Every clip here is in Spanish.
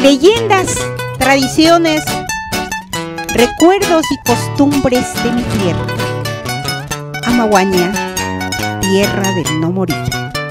Leyendas, tradiciones, recuerdos y costumbres de mi tierra. Amaguaña, tierra del no morir.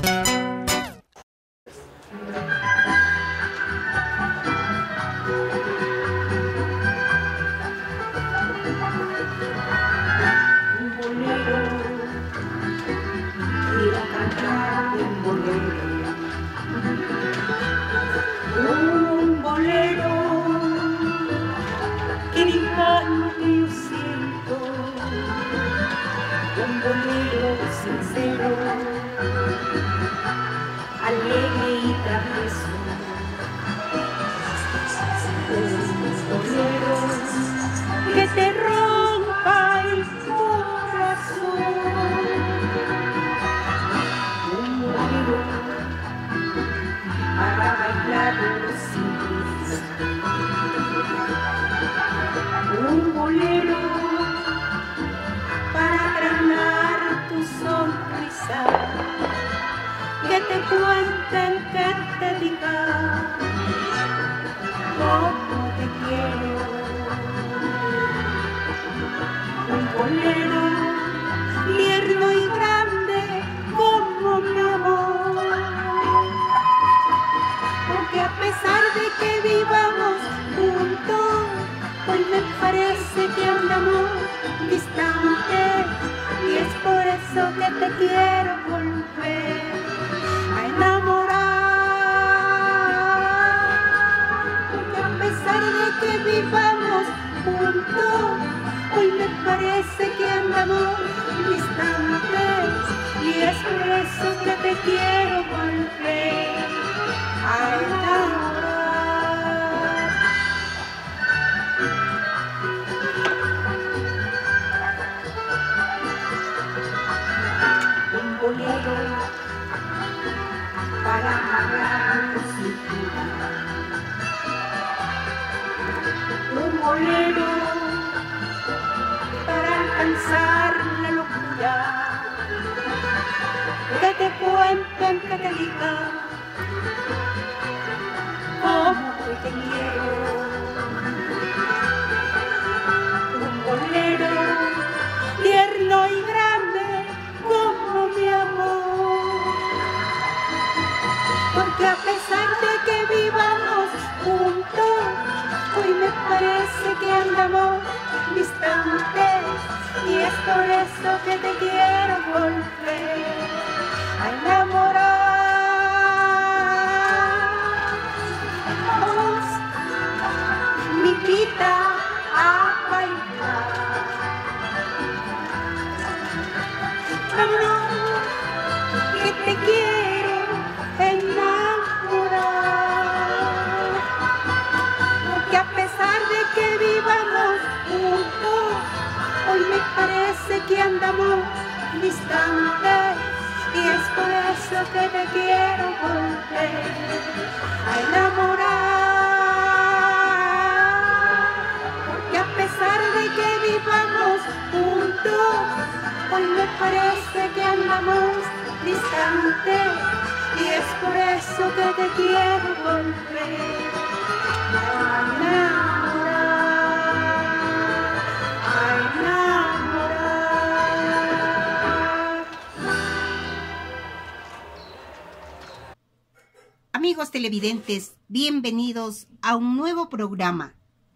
Amigos televidentes, bienvenidos a un nuevo programa.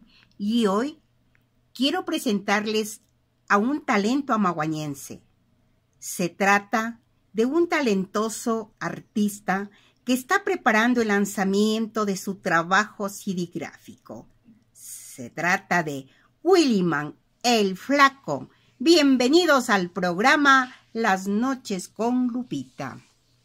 Y hoy quiero presentarles a un talento amaguañense. Se trata de un talentoso artista que está preparando el lanzamiento de su trabajo CD-gráfico. Se trata de Willyman el Flaco. Bienvenidos al programa Las Noches con Lupita.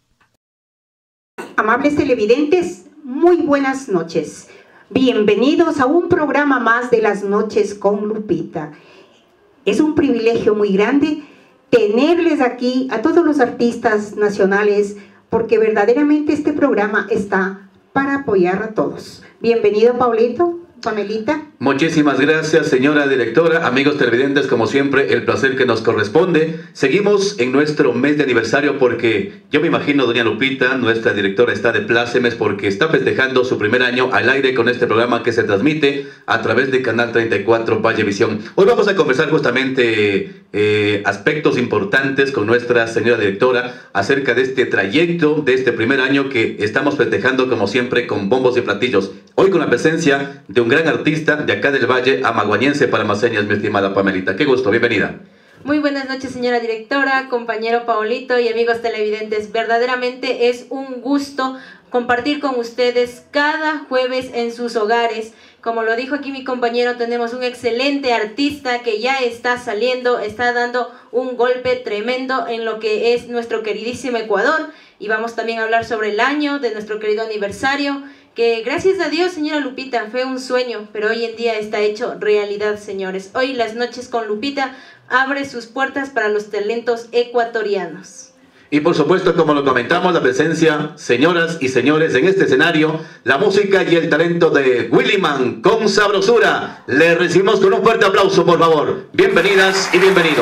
Amables televidentes, muy buenas noches. Bienvenidos a un programa más de Las Noches con Lupita. Es un privilegio muy grande tenerles aquí a todos los artistas nacionales, porque verdaderamente este programa está para apoyar a todos. Bienvenido, Paulito. Pamelita. Muchísimas gracias, señora directora. Amigos televidentes, como siempre, el placer que nos corresponde. Seguimos en nuestro mes de aniversario porque yo me imagino, doña Lupita, nuestra directora, está de plácemes porque está festejando su primer año al aire con este programa que se transmite a través de Canal 34 Vallevisión. Hoy vamos a conversar justamente aspectos importantes con nuestra señora directora acerca de este trayecto, de este primer año que estamos festejando como siempre con bombos y platillos. Hoy con la presencia de un gran artista de acá del Valle, amaguañense para más señas, mi estimada Pamelita. Qué gusto, bienvenida. Muy buenas noches, señora directora, compañero Paolito y amigos televidentes. Verdaderamente es un gusto compartir con ustedes cada jueves en sus hogares. Como lo dijo aquí mi compañero, tenemos un excelente artista que ya está saliendo, está dando un golpe tremendo en lo que es nuestro queridísimo Ecuador. Y vamos también a hablar sobre el año de nuestro querido aniversario, que gracias a Dios, señora Lupita, fue un sueño, pero hoy en día está hecho realidad, señores. Hoy Las Noches con Lupita abre sus puertas para los talentos ecuatorianos. Y por supuesto, como lo comentamos, la presencia, señoras y señores, en este escenario, la música y el talento de Willyman con sabrosura. Le recibimos con un fuerte aplauso, por favor. Bienvenidas y bienvenidos.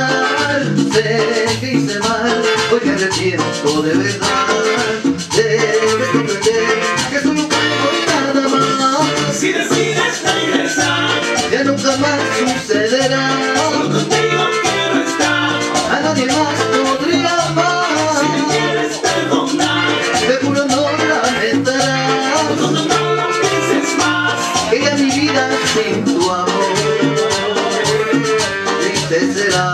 Sé que hice mal, hoy me arrepiento de verdad. Si decides regresar, ya nunca más sucederá. solo contigo quiero estar. A nadie más podría amar. Si me quieres perdonar, Te juro no lamentarás cuando no lo pienses más. que ya mi vida sin tu amor triste será.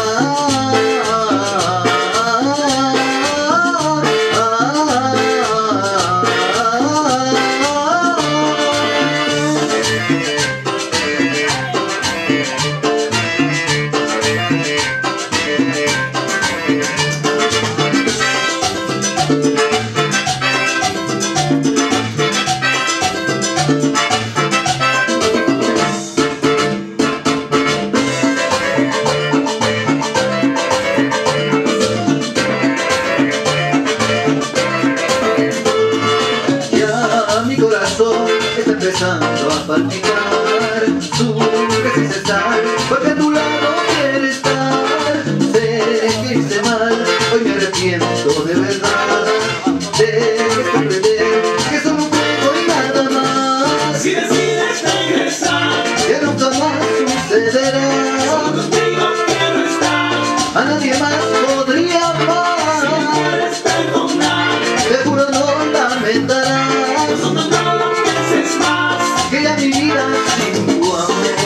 Mi corazón está empezando a palpitar, sufre sin cesar, porque a tu lado quiere estar. Sé que hice mal, hoy me arrepiento de verdad. Debes comprender que solo un juego y nada más. Si decides regresar, Ya nunca más sucederá. solo contigo quiero estar. A nadie más podría Si me amar. quieres perdonar, Te juro no lamentarás cuando no lo pienses más. que ya mi vida sin tu amor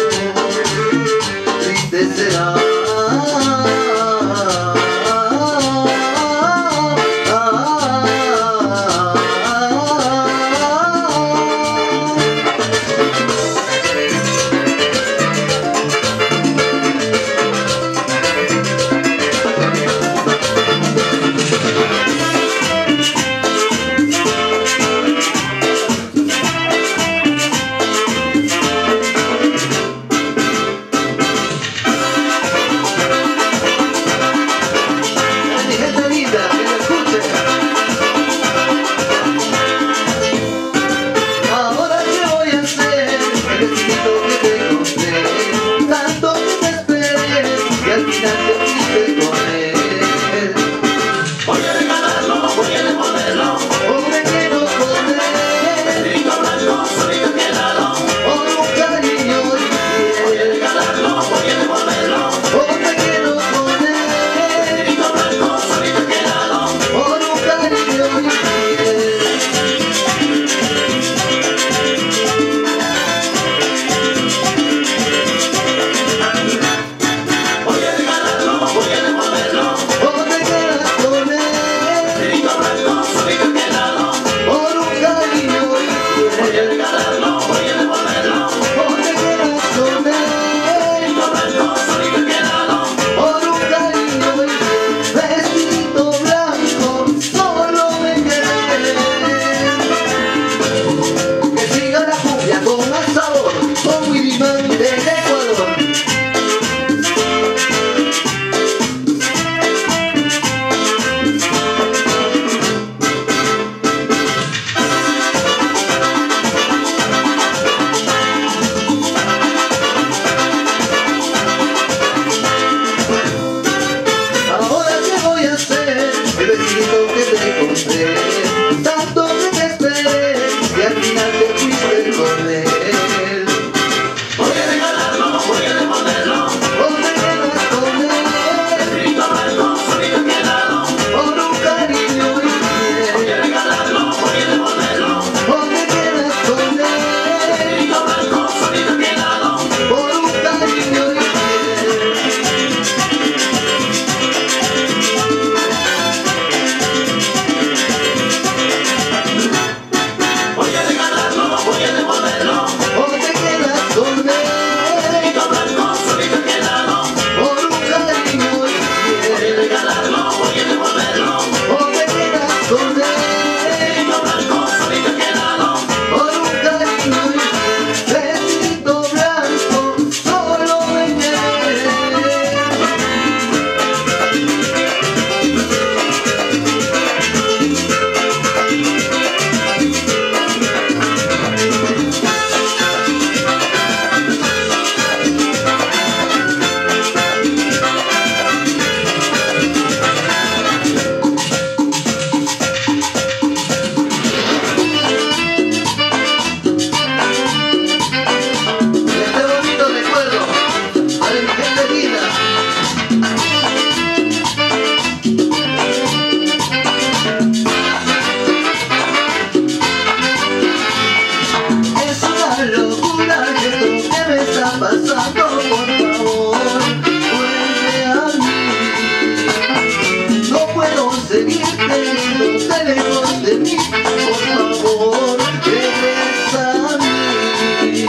triste será.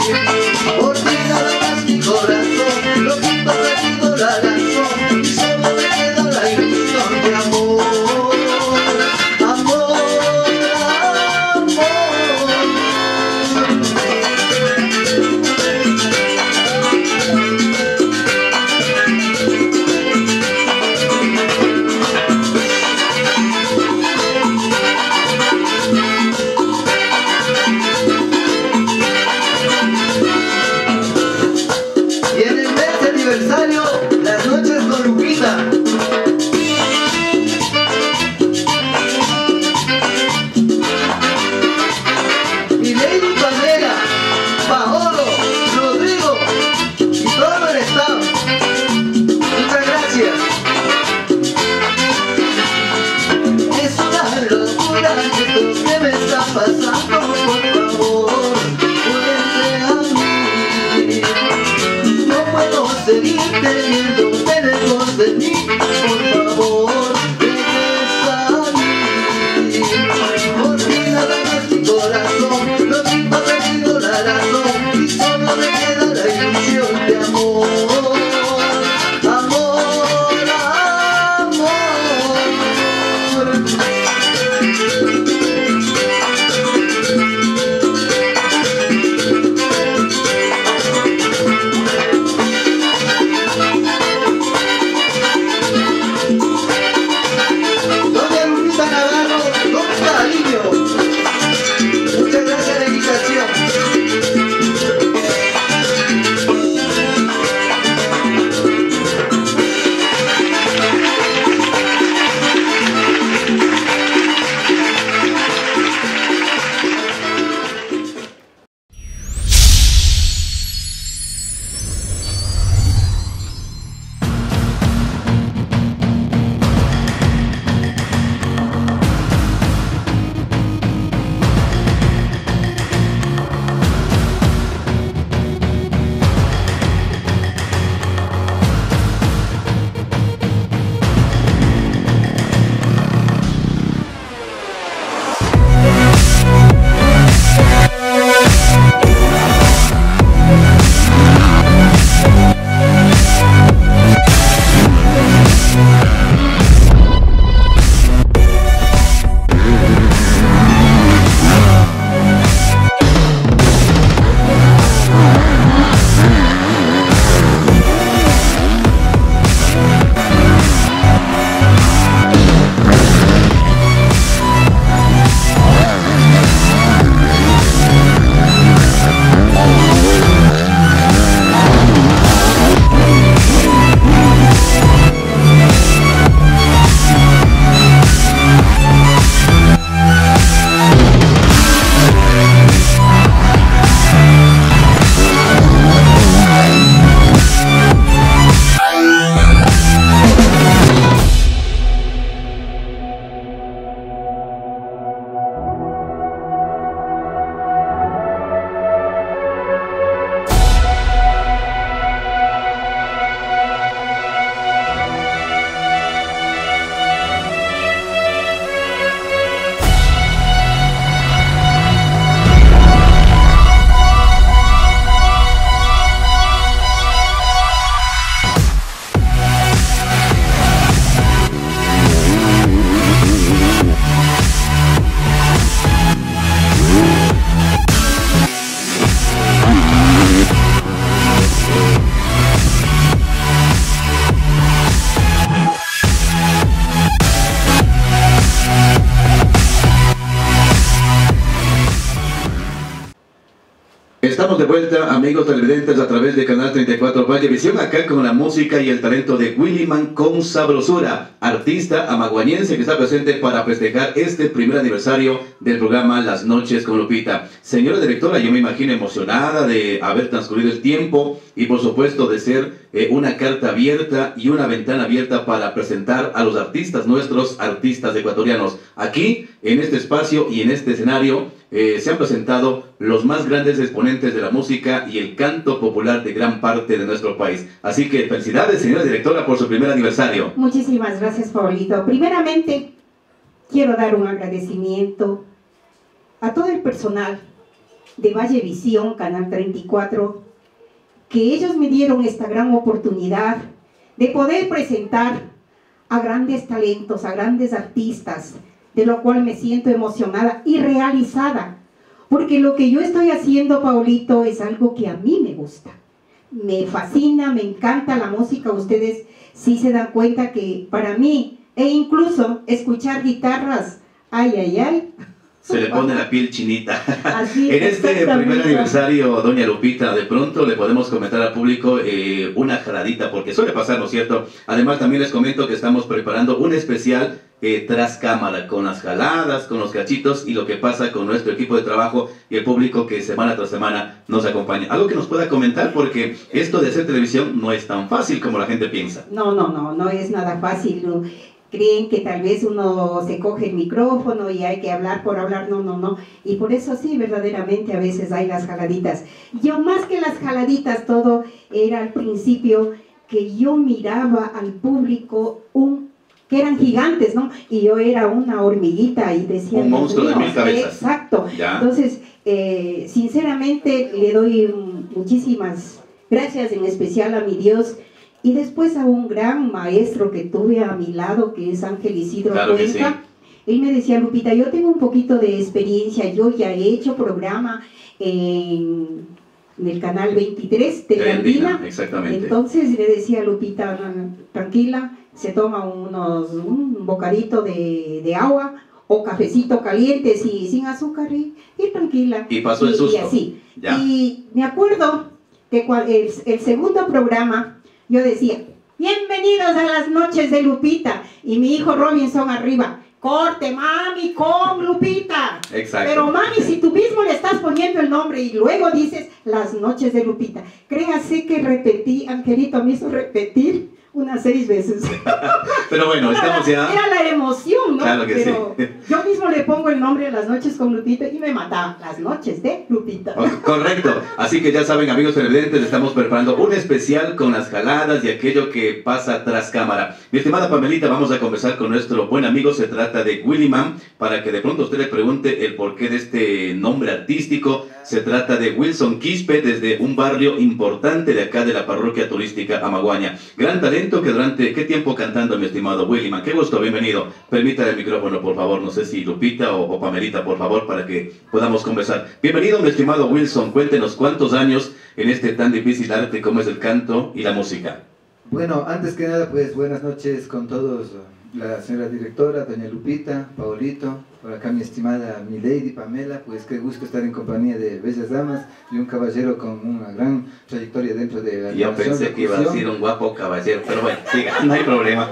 Por ti nada más mi corazón, lo quito, perdido la razón, y solo me queda la ilusión de amor. Amor, amor. Y en el mes de aniversario, las noches con Lupita. Y Lady Pamela, Paolo, Rodrigo y todo el estado. Muchas gracias. Es una locura esto que me está pasando, por favor, únete a mí. No puedo seguir teniéndote lejos de mí, por favor, regresa a mí. Por ti nada más mi corazón, lo quito, perdido la razón, y solo me queda la ilusión de amor. Amor, amor. Doña Lupita Navarro, con cariño. Muchas gracias de la invitación. Estamos de vuelta, amigos televidentes, a través de Canal 34 Vallevisión, acá con la música y el talento de Willyman con Sabrosura, artista amaguañense que está presente para festejar este primer aniversario del programa Las Noches con Lupita. Señora directora, yo me imagino emocionada de haber transcurrido el tiempo y por supuesto de ser una carta abierta y una ventana abierta para presentar a los artistas, nuestros artistas ecuatorianos. Aquí, en este espacio y en este escenario, se han presentado los más grandes exponentes de la música y el canto popular de gran parte de nuestro país. Así que felicidades, señora directora, por su primer aniversario. Muchísimas gracias, Paulito. Primeramente, quiero dar un agradecimiento a todo el personal de Vallevisión, Canal 34, que ellos me dieron esta gran oportunidad de poder presentar a grandes talentos, a grandes artistas, de lo cual me siento emocionada y realizada, porque lo que yo estoy haciendo, Paulito, es algo que a mí me gusta. Me fascina, me encanta la música. Ustedes sí se dan cuenta que para mí, e incluso escuchar guitarras, ay, ay, ay. Se le pone la piel chinita. Así, en este primer exactamente. aniversario, doña Lupita, de pronto le podemos comentar al público una jaladita, porque suele pasar, ¿no es cierto? Además, también les comento que estamos preparando un especial tras cámara, con las jaladas, con los cachitos y lo que pasa con nuestro equipo de trabajo y el público que semana tras semana nos acompaña. Algo que nos pueda comentar, porque esto de hacer televisión no es tan fácil como la gente piensa. No es nada fácil. ¿No? Creen que tal vez uno se coge el micrófono y hay que hablar por hablar, no. Y por eso sí, verdaderamente a veces hay las jaladitas. Yo más que las jaladitas, todo era al principio que yo miraba al público que eran gigantes, ¿no? Y yo era una hormiguita y decía... Un monstruo de 1000 cabezas. Exacto. ¿Ya? Entonces, sinceramente le doy muchísimas gracias, en especial a mi Dios, y después a un gran maestro que tuve a mi lado, que es Ángel Isidro Claro que Cuenca. sí. Él me decía, Lupita, yo tengo un poquito de experiencia, yo ya he hecho programa en el canal 23 de Andina. Exactamente. Entonces le decía a Lupita, tranquila, se toma un bocadito de agua o cafecito caliente sin azúcar y tranquila. Y pasó el susto. Y así. Ya. Y me acuerdo que el segundo programa, yo decía, bienvenidos a las noches de Lupita. Y mi hijo Robinson arriba, corte mami con Lupita. Exacto. Pero mami, si tú mismo le estás poniendo el nombre y luego dices las noches de Lupita. Créase que repetí, Angelito me hizo repetir unas 6 veces. Pero bueno, estamos ya... Era la emoción, ¿no? Claro que Pero sí. yo mismo le pongo el nombre a las noches con Lupita y me mataba. Las noches de Lupita. Correcto, así que ya saben, amigos televidentes, estamos preparando un especial con las jaladas y aquello que pasa tras cámara. Mi estimada Pamelita, vamos a conversar con nuestro buen amigo, se trata de Willy Man, para que de pronto usted le pregunte el porqué de este nombre artístico. Se trata de Wilson Quispe, desde un barrio importante de acá de la parroquia turística Amaguaña. Gran talento que durante... ¿Qué tiempo cantando, mi estimado Willy Man? Qué gusto, bienvenido. Permítale el micrófono, por favor, no sé si Lupita o Pamelita, por favor, para que podamos conversar. Bienvenido, mi estimado Wilson, cuéntenos cuántos años en este tan difícil arte como es el canto y la música. Bueno, antes que nada, pues buenas noches con todos, la señora directora, doña Lupita, Paulito, por acá mi estimada mi lady Pamela, pues qué gusto estar en compañía de bellas damas y un caballero con una gran trayectoria dentro de la Yo animación, pensé que iba a locución. decir un guapo caballero, pero bueno, siga, no hay problema.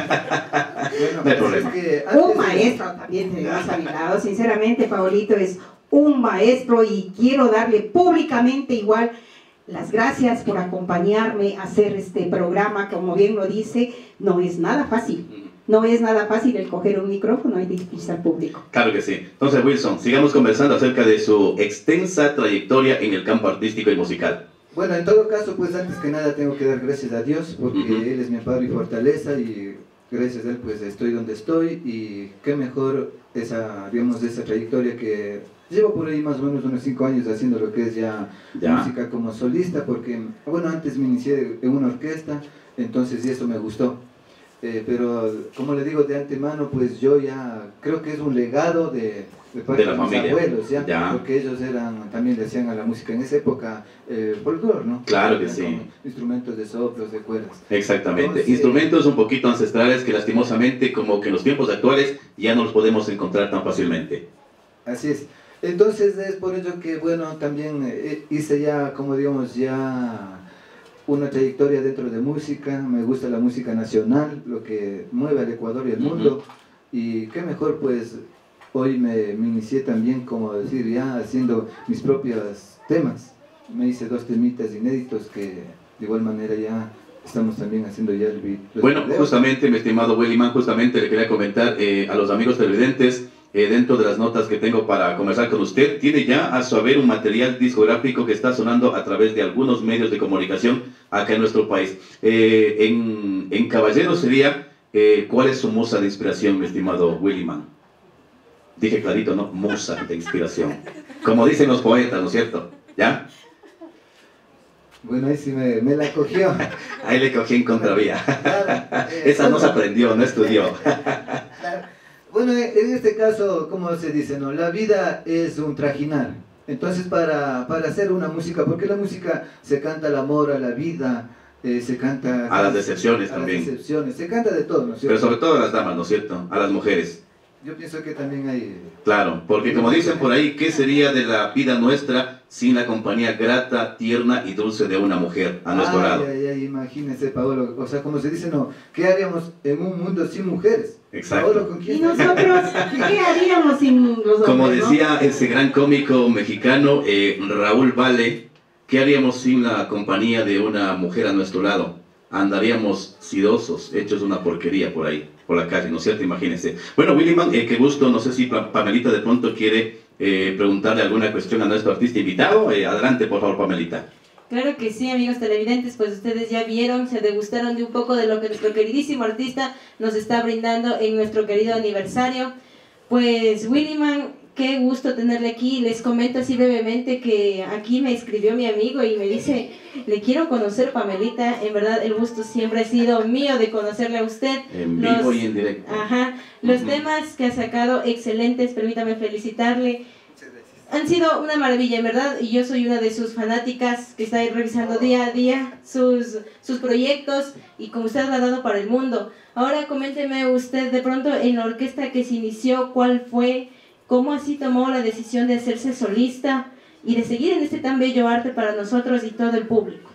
Bueno, No hay pues problema. es que Un antes de- maestro también tenemos a mi lado. Sinceramente, Paulito es un maestro y quiero darle públicamente igual las gracias por acompañarme a hacer este programa. Como bien lo dice, no es nada fácil. No es nada fácil el coger un micrófono y dirigirse al público. Claro que sí. Entonces, Wilson, sigamos conversando acerca de su extensa trayectoria en el campo artístico y musical. Bueno, en todo caso, pues antes que nada tengo que dar gracias a Dios porque Ujú. Él es mi amparo y fortaleza y gracias a Él pues estoy donde estoy y qué mejor esa, digamos, esa trayectoria que llevo por ahí más o menos unos 5 años haciendo lo que es ya música como solista porque, bueno, antes me inicié en una orquesta, entonces y eso me gustó. Pero como le digo de antemano, pues yo ya creo que es un legado de parte De la de mis familia. abuelos, Ya. porque ellos también le hacían a la música en esa época folclore, ¿no? Claro que Eran sí. con instrumentos de soplos, de cuerdas. Exactamente. Entonces- Instrumentos un poquito ancestrales que lastimosamente, como que en los tiempos actuales, ya no los podemos encontrar tan fácilmente. Así es. Entonces es por ello que, bueno, también hice ya, como digamos, ya una trayectoria dentro de música. Me gusta la música nacional, lo que mueve al Ecuador y al mundo. Y qué mejor, pues, hoy me inicié también, como decir, ya haciendo mis propios temas. Me hice 2 temitas inéditos que de igual manera ya estamos también haciendo ya los Bueno, videos. justamente, mi estimado Willyman, justamente le quería comentar a los amigos televidentes, dentro de las notas que tengo para conversar con usted, tiene ya a su haber un material discográfico que está sonando a través de algunos medios de comunicación acá en nuestro país. En Caballero sería, ¿cuál es su musa de inspiración, mi estimado Willyman? Dije clarito, ¿no? Musa de inspiración. como dicen los poetas, ¿no es cierto? ¿Ya? Bueno, ahí sí me la cogió. Ahí le cogí en contravía. Claro, Esa no se aprendió, no estudió. claro. Bueno, en este caso, ¿cómo se dice? No? La vida es un trajinar. Entonces, para hacer una música, porque la música se canta al amor, a la vida, se canta... A las decepciones a también. las decepciones, se canta de todo, ¿no es Pero cierto? sobre todo a las damas, ¿no es cierto? A las mujeres. Yo pienso que también hay... Claro, porque como dicen por ahí, ¿qué sería de la vida nuestra sin la compañía grata, tierna y dulce de una mujer a nuestro lado? Ay, imagínese, Paolo. O sea, como se dice, no, ¿qué haríamos en un mundo sin mujeres? Exacto. Paolo, ¿con quién? ¿Y nosotros qué haríamos sin los hombres? Como ¿no? decía ese gran cómico mexicano, Raúl Vale, ¿qué haríamos sin la compañía de una mujer a nuestro lado? Andaríamos sidosos, hechos una porquería por ahí, por la calle, ¿no es cierto? Imagínense. Bueno, Willyman, qué gusto, no sé si Pamelita de pronto quiere preguntarle alguna cuestión a nuestro artista invitado. Adelante, por favor, Pamelita. Claro que sí, amigos televidentes, pues ustedes ya vieron, se degustaron de un poco de lo que nuestro queridísimo artista nos está brindando en nuestro querido aniversario. Pues Willyman, qué gusto tenerle aquí. Les comento así brevemente que aquí me escribió mi amigo y me dice, le quiero conocer, Pamelita. En verdad el gusto siempre ha sido mío de conocerle a usted. En vivo y en directo. Ajá, los temas que ha sacado excelentes, permítame felicitarle. Han sido una maravilla, en verdad, y yo soy una de sus fanáticas que está ahí revisando día a día sus proyectos y como usted lo ha dado para el mundo. Ahora coménteme usted de pronto en la orquesta que se inició, ¿cuál fue? ¿Cómo así tomó la decisión de hacerse solista y de seguir en este tan bello arte para nosotros y todo el público?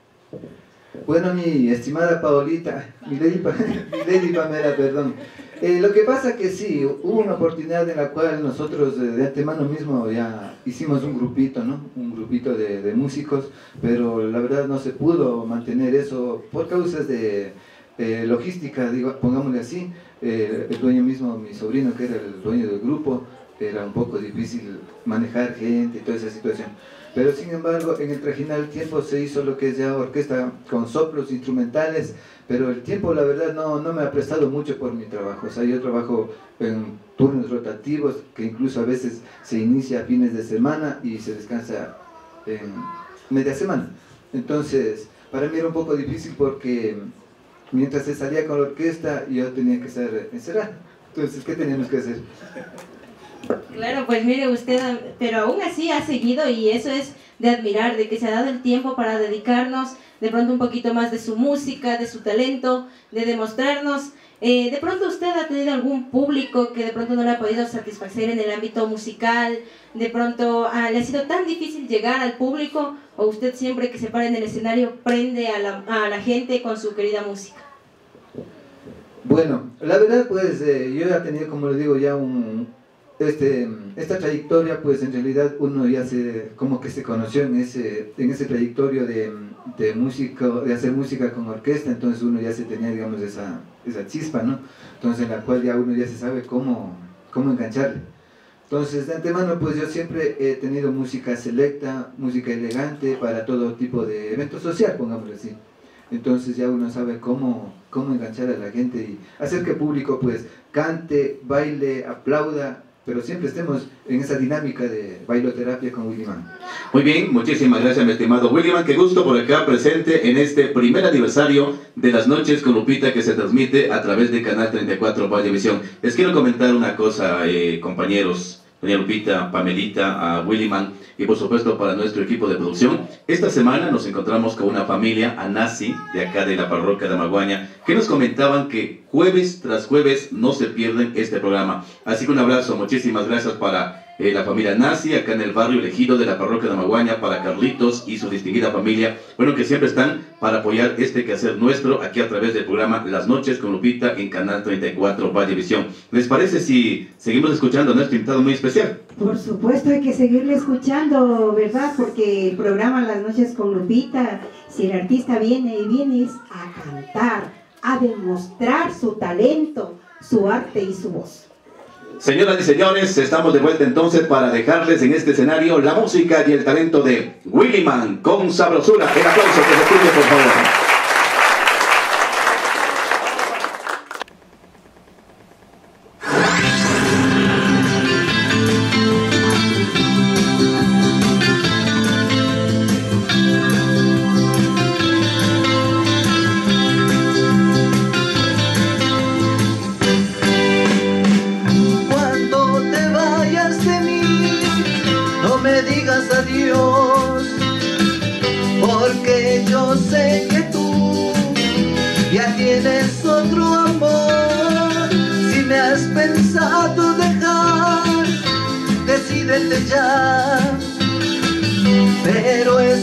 Bueno, mi estimada Paolita, mi lady Pamela, perdón. Lo que pasa que sí, hubo una oportunidad en la cual nosotros de antemano mismo ya hicimos un grupito, ¿no? Un grupito de músicos, pero la verdad no se pudo mantener eso por causas de logística, digo, pongámosle así. El dueño mismo, mi sobrino, que era el dueño del grupo, era un poco difícil manejar gente y toda esa situación. Pero sin embargo, en el trajinal tiempo se hizo lo que es ya orquesta con soplos instrumentales, pero el tiempo la verdad no me ha prestado mucho por mi trabajo. O sea, yo trabajo en turnos rotativos, que incluso a veces se inicia a fines de semana y se descansa en media semana. Entonces, para mí era un poco difícil porque mientras se salía con la orquesta, yo tenía que estar encerrado. Entonces, ¿qué teníamos que hacer? Claro, pues mire usted, pero aún así ha seguido y eso es de admirar, de que se ha dado el tiempo para dedicarnos de pronto un poquito más de su música, de su talento, de demostrarnos. De pronto usted ha tenido algún público que de pronto no le ha podido satisfacer en el ámbito musical, de pronto le ha sido tan difícil llegar al público, o usted siempre que se para en el escenario prende a la gente con su querida música. Bueno, la verdad pues yo ya he tenido, como le digo, ya esta trayectoria, pues en realidad uno ya como que se conoció en ese trayectorio de música, de hacer música con orquesta. Entonces uno ya se tenía, digamos, esa chispa, ¿no? Entonces en la cual ya uno ya se sabe cómo engancharle. Entonces de antemano pues yo siempre he tenido música selecta, música elegante para todo tipo de evento social, pongámoslo así. Entonces ya uno sabe cómo enganchar a la gente y hacer que el público pues cante, baile, aplauda, pero siempre estemos en esa dinámica de bailoterapia con Willyman. Muy bien, muchísimas gracias, mi estimado Willyman. Qué gusto por acá presente en este primer aniversario de Las Noches con Lupita, que se transmite a través de Canal 34 Vallevisión. Les quiero comentar una cosa, compañeros, doña Lupita, Pamelita, a Willyman y por supuesto para nuestro equipo de producción. Esta semana nos encontramos con una familia Anasi de acá de la parroquia de Amaguaña, que nos comentaban que jueves tras jueves no se pierden este programa. Así que un abrazo, muchísimas gracias para la familia Anasi, acá en el barrio elegido de la parroquia de Amaguaña, para Carlitos y su distinguida familia, bueno, que siempre están para apoyar este quehacer nuestro aquí a través del programa Las Noches con Lupita en Canal 34 Vallevisión. ¿Les parece si seguimos escuchando a nuestro invitado muy especial? Por supuesto, hay que seguirle escuchando, ¿verdad? Porque el programa Las Noches con Lupita, si el artista viene es a cantar, a demostrar su talento, su arte y su voz. Señoras y señores, estamos de vuelta entonces para dejarles en este escenario la música y el talento de Willyman con sabrosura. El aplauso que se escuche, por favor.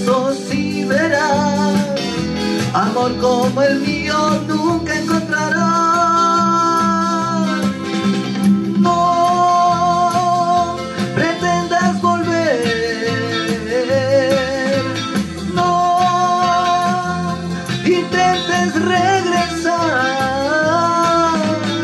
brazos y verás, amor como el mío nunca encontrarás. No pretendas volver, no intentes regresar.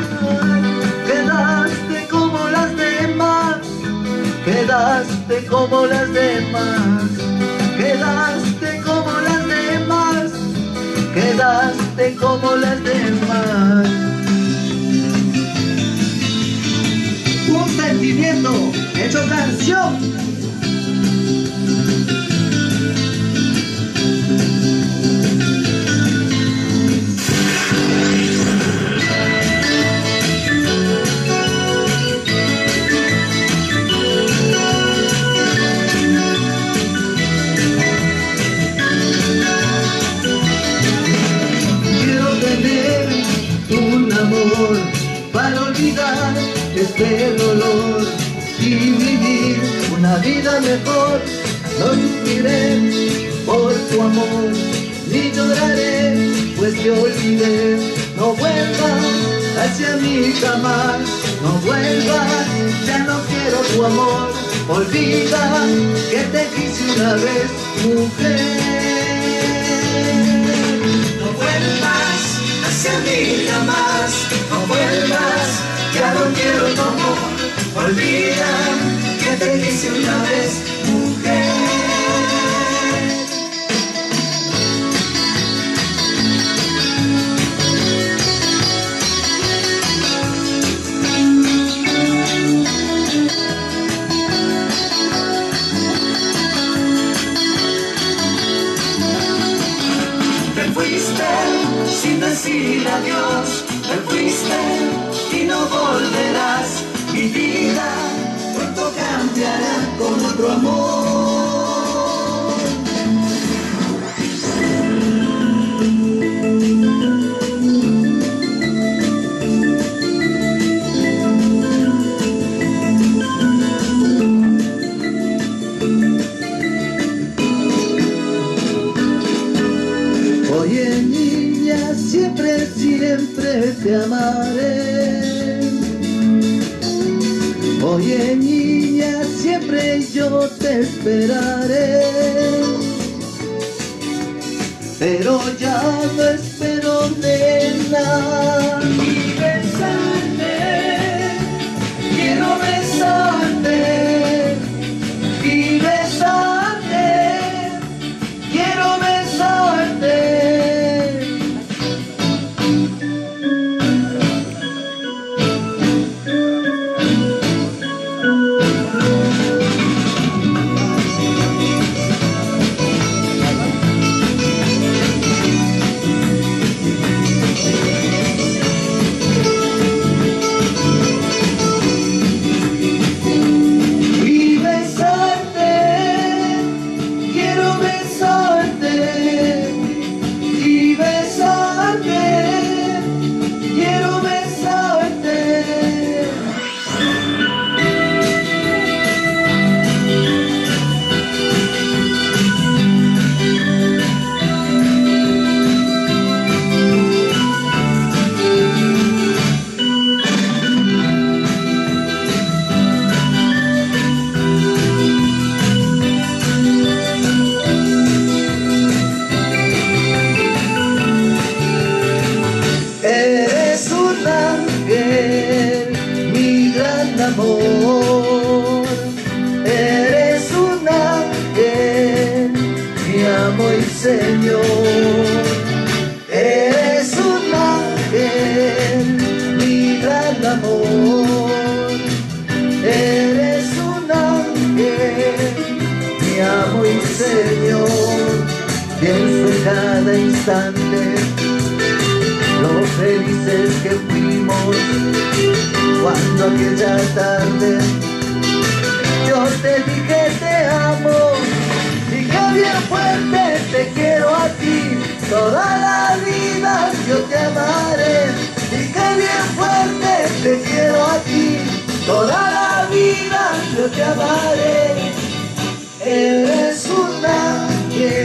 Quedaste como las demás, quedaste como las demás, quedaste como las demás, quedaste como las demás. Un sentimiento hecho canción. Para olvidar este dolor y vivir una vida mejor. No sufriré por tu amor, ni lloraré, pues te olvidé. No vuelvas hacia mí jamás, no vuelvas, ya no quiero tu amor. Olvida que te quise una vez, mujer. No vuelvas hacia mí jamás, no vuelvas, ya no quiero tu amor. Olvida que te quise una vez, mujer. Te fuiste sin decir adiós, te fuiste y no volverás. Mi vida pronto cambiará con otro amor. Oye niña, siempre, siempre te amaré. Oye niña, siempre yo te esperaré, pero ya no espero nena. Y besarte, quiero besarte, y besarte, quiero besarte. Amor, eres un ángel, mi amo y Señor. Eres un ángel, mi gran amor. Eres un ángel, mi amo y Señor. Pienso en cada instante lo felices que fuimos cuando aquella tarde yo te dije te amo y que bien fuerte te quiero a ti. Toda la vida yo te amaré y que bien fuerte te quiero a ti. Toda la vida yo te amaré. Eres un ángel.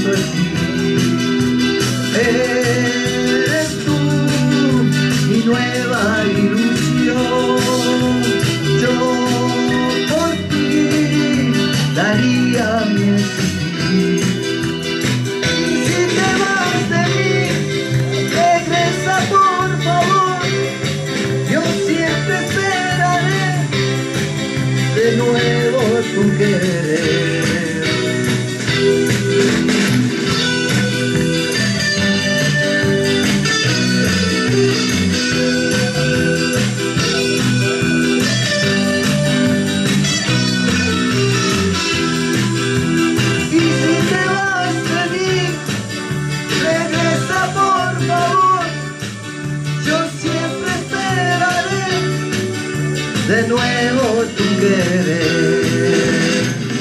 así. Eres tú mi nueva ilusión. Yo por ti daría mi existir. Si te vas de mí, regresa por favor. Yo siempre esperaré de nuevo tu querer. De nuevo tu querer.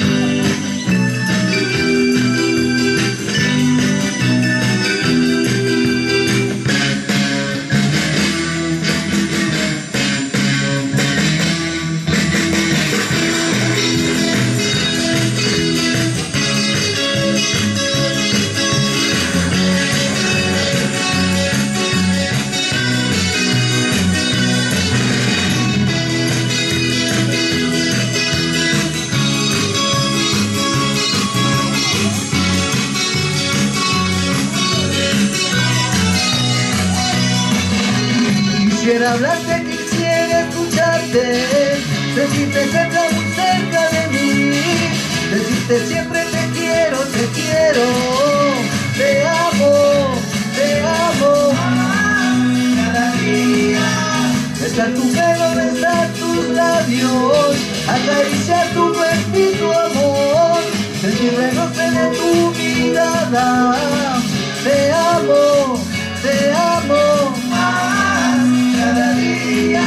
Quisiera hablarte, quisiera escucharte, decirte que estás muy cerca de mí, decirte siempre te quiero, te amo, cada día. Besar tu pelo, besar tus labios, acariciar tu bendito amor, sentir el roce de tu mirada. Te amo, cada día.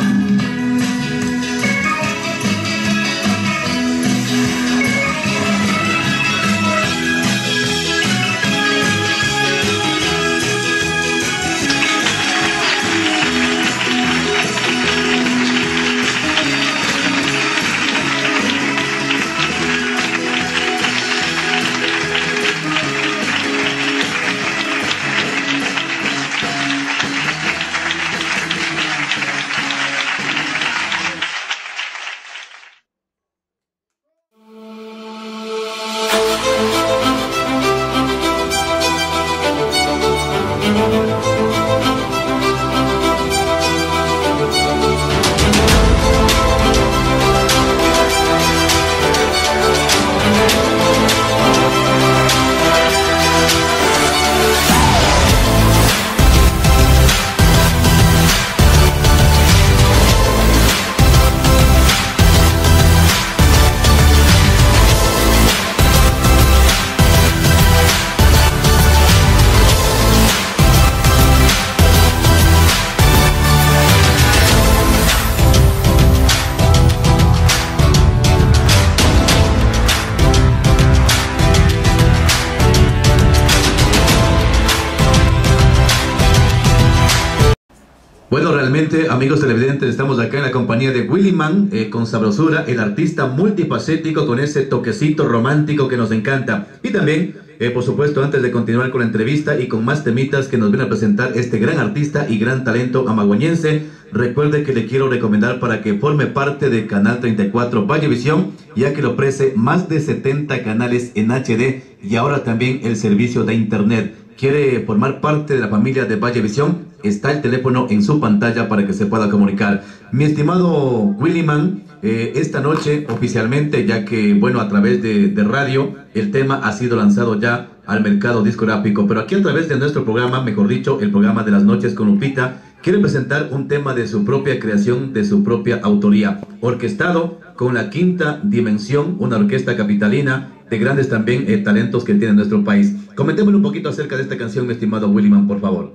Bueno, realmente, amigos televidentes, estamos acá en la compañía de Willy Man, con sabrosura, el artista multifacético con ese toquecito romántico que nos encanta. Y también, por supuesto, antes de continuar con la entrevista y con más temitas que nos viene a presentar este gran artista y gran talento amaguañense, recuerde que le quiero recomendar para que forme parte de Canal 34 Vallevisión, ya que le ofrece más de 70 canales en HD y ahora también el servicio de internet. ¿Quiere formar parte de la familia de Vallevisión? Está el teléfono en su pantalla para que se pueda comunicar. Mi estimado Willy Man, esta noche oficialmente, ya que, bueno, a través de radio, el tema ha sido lanzado ya al mercado discográfico, pero aquí a través de nuestro programa, mejor dicho, el programa de las noches con Lupita, quiere presentar un tema de su propia creación, de su propia autoría, orquestado con la Quinta Dimensión, una orquesta capitalina de grandes también talentos que tiene nuestro país. Comentémosle un poquito acerca de esta canción, mi estimado Willy Man, por favor.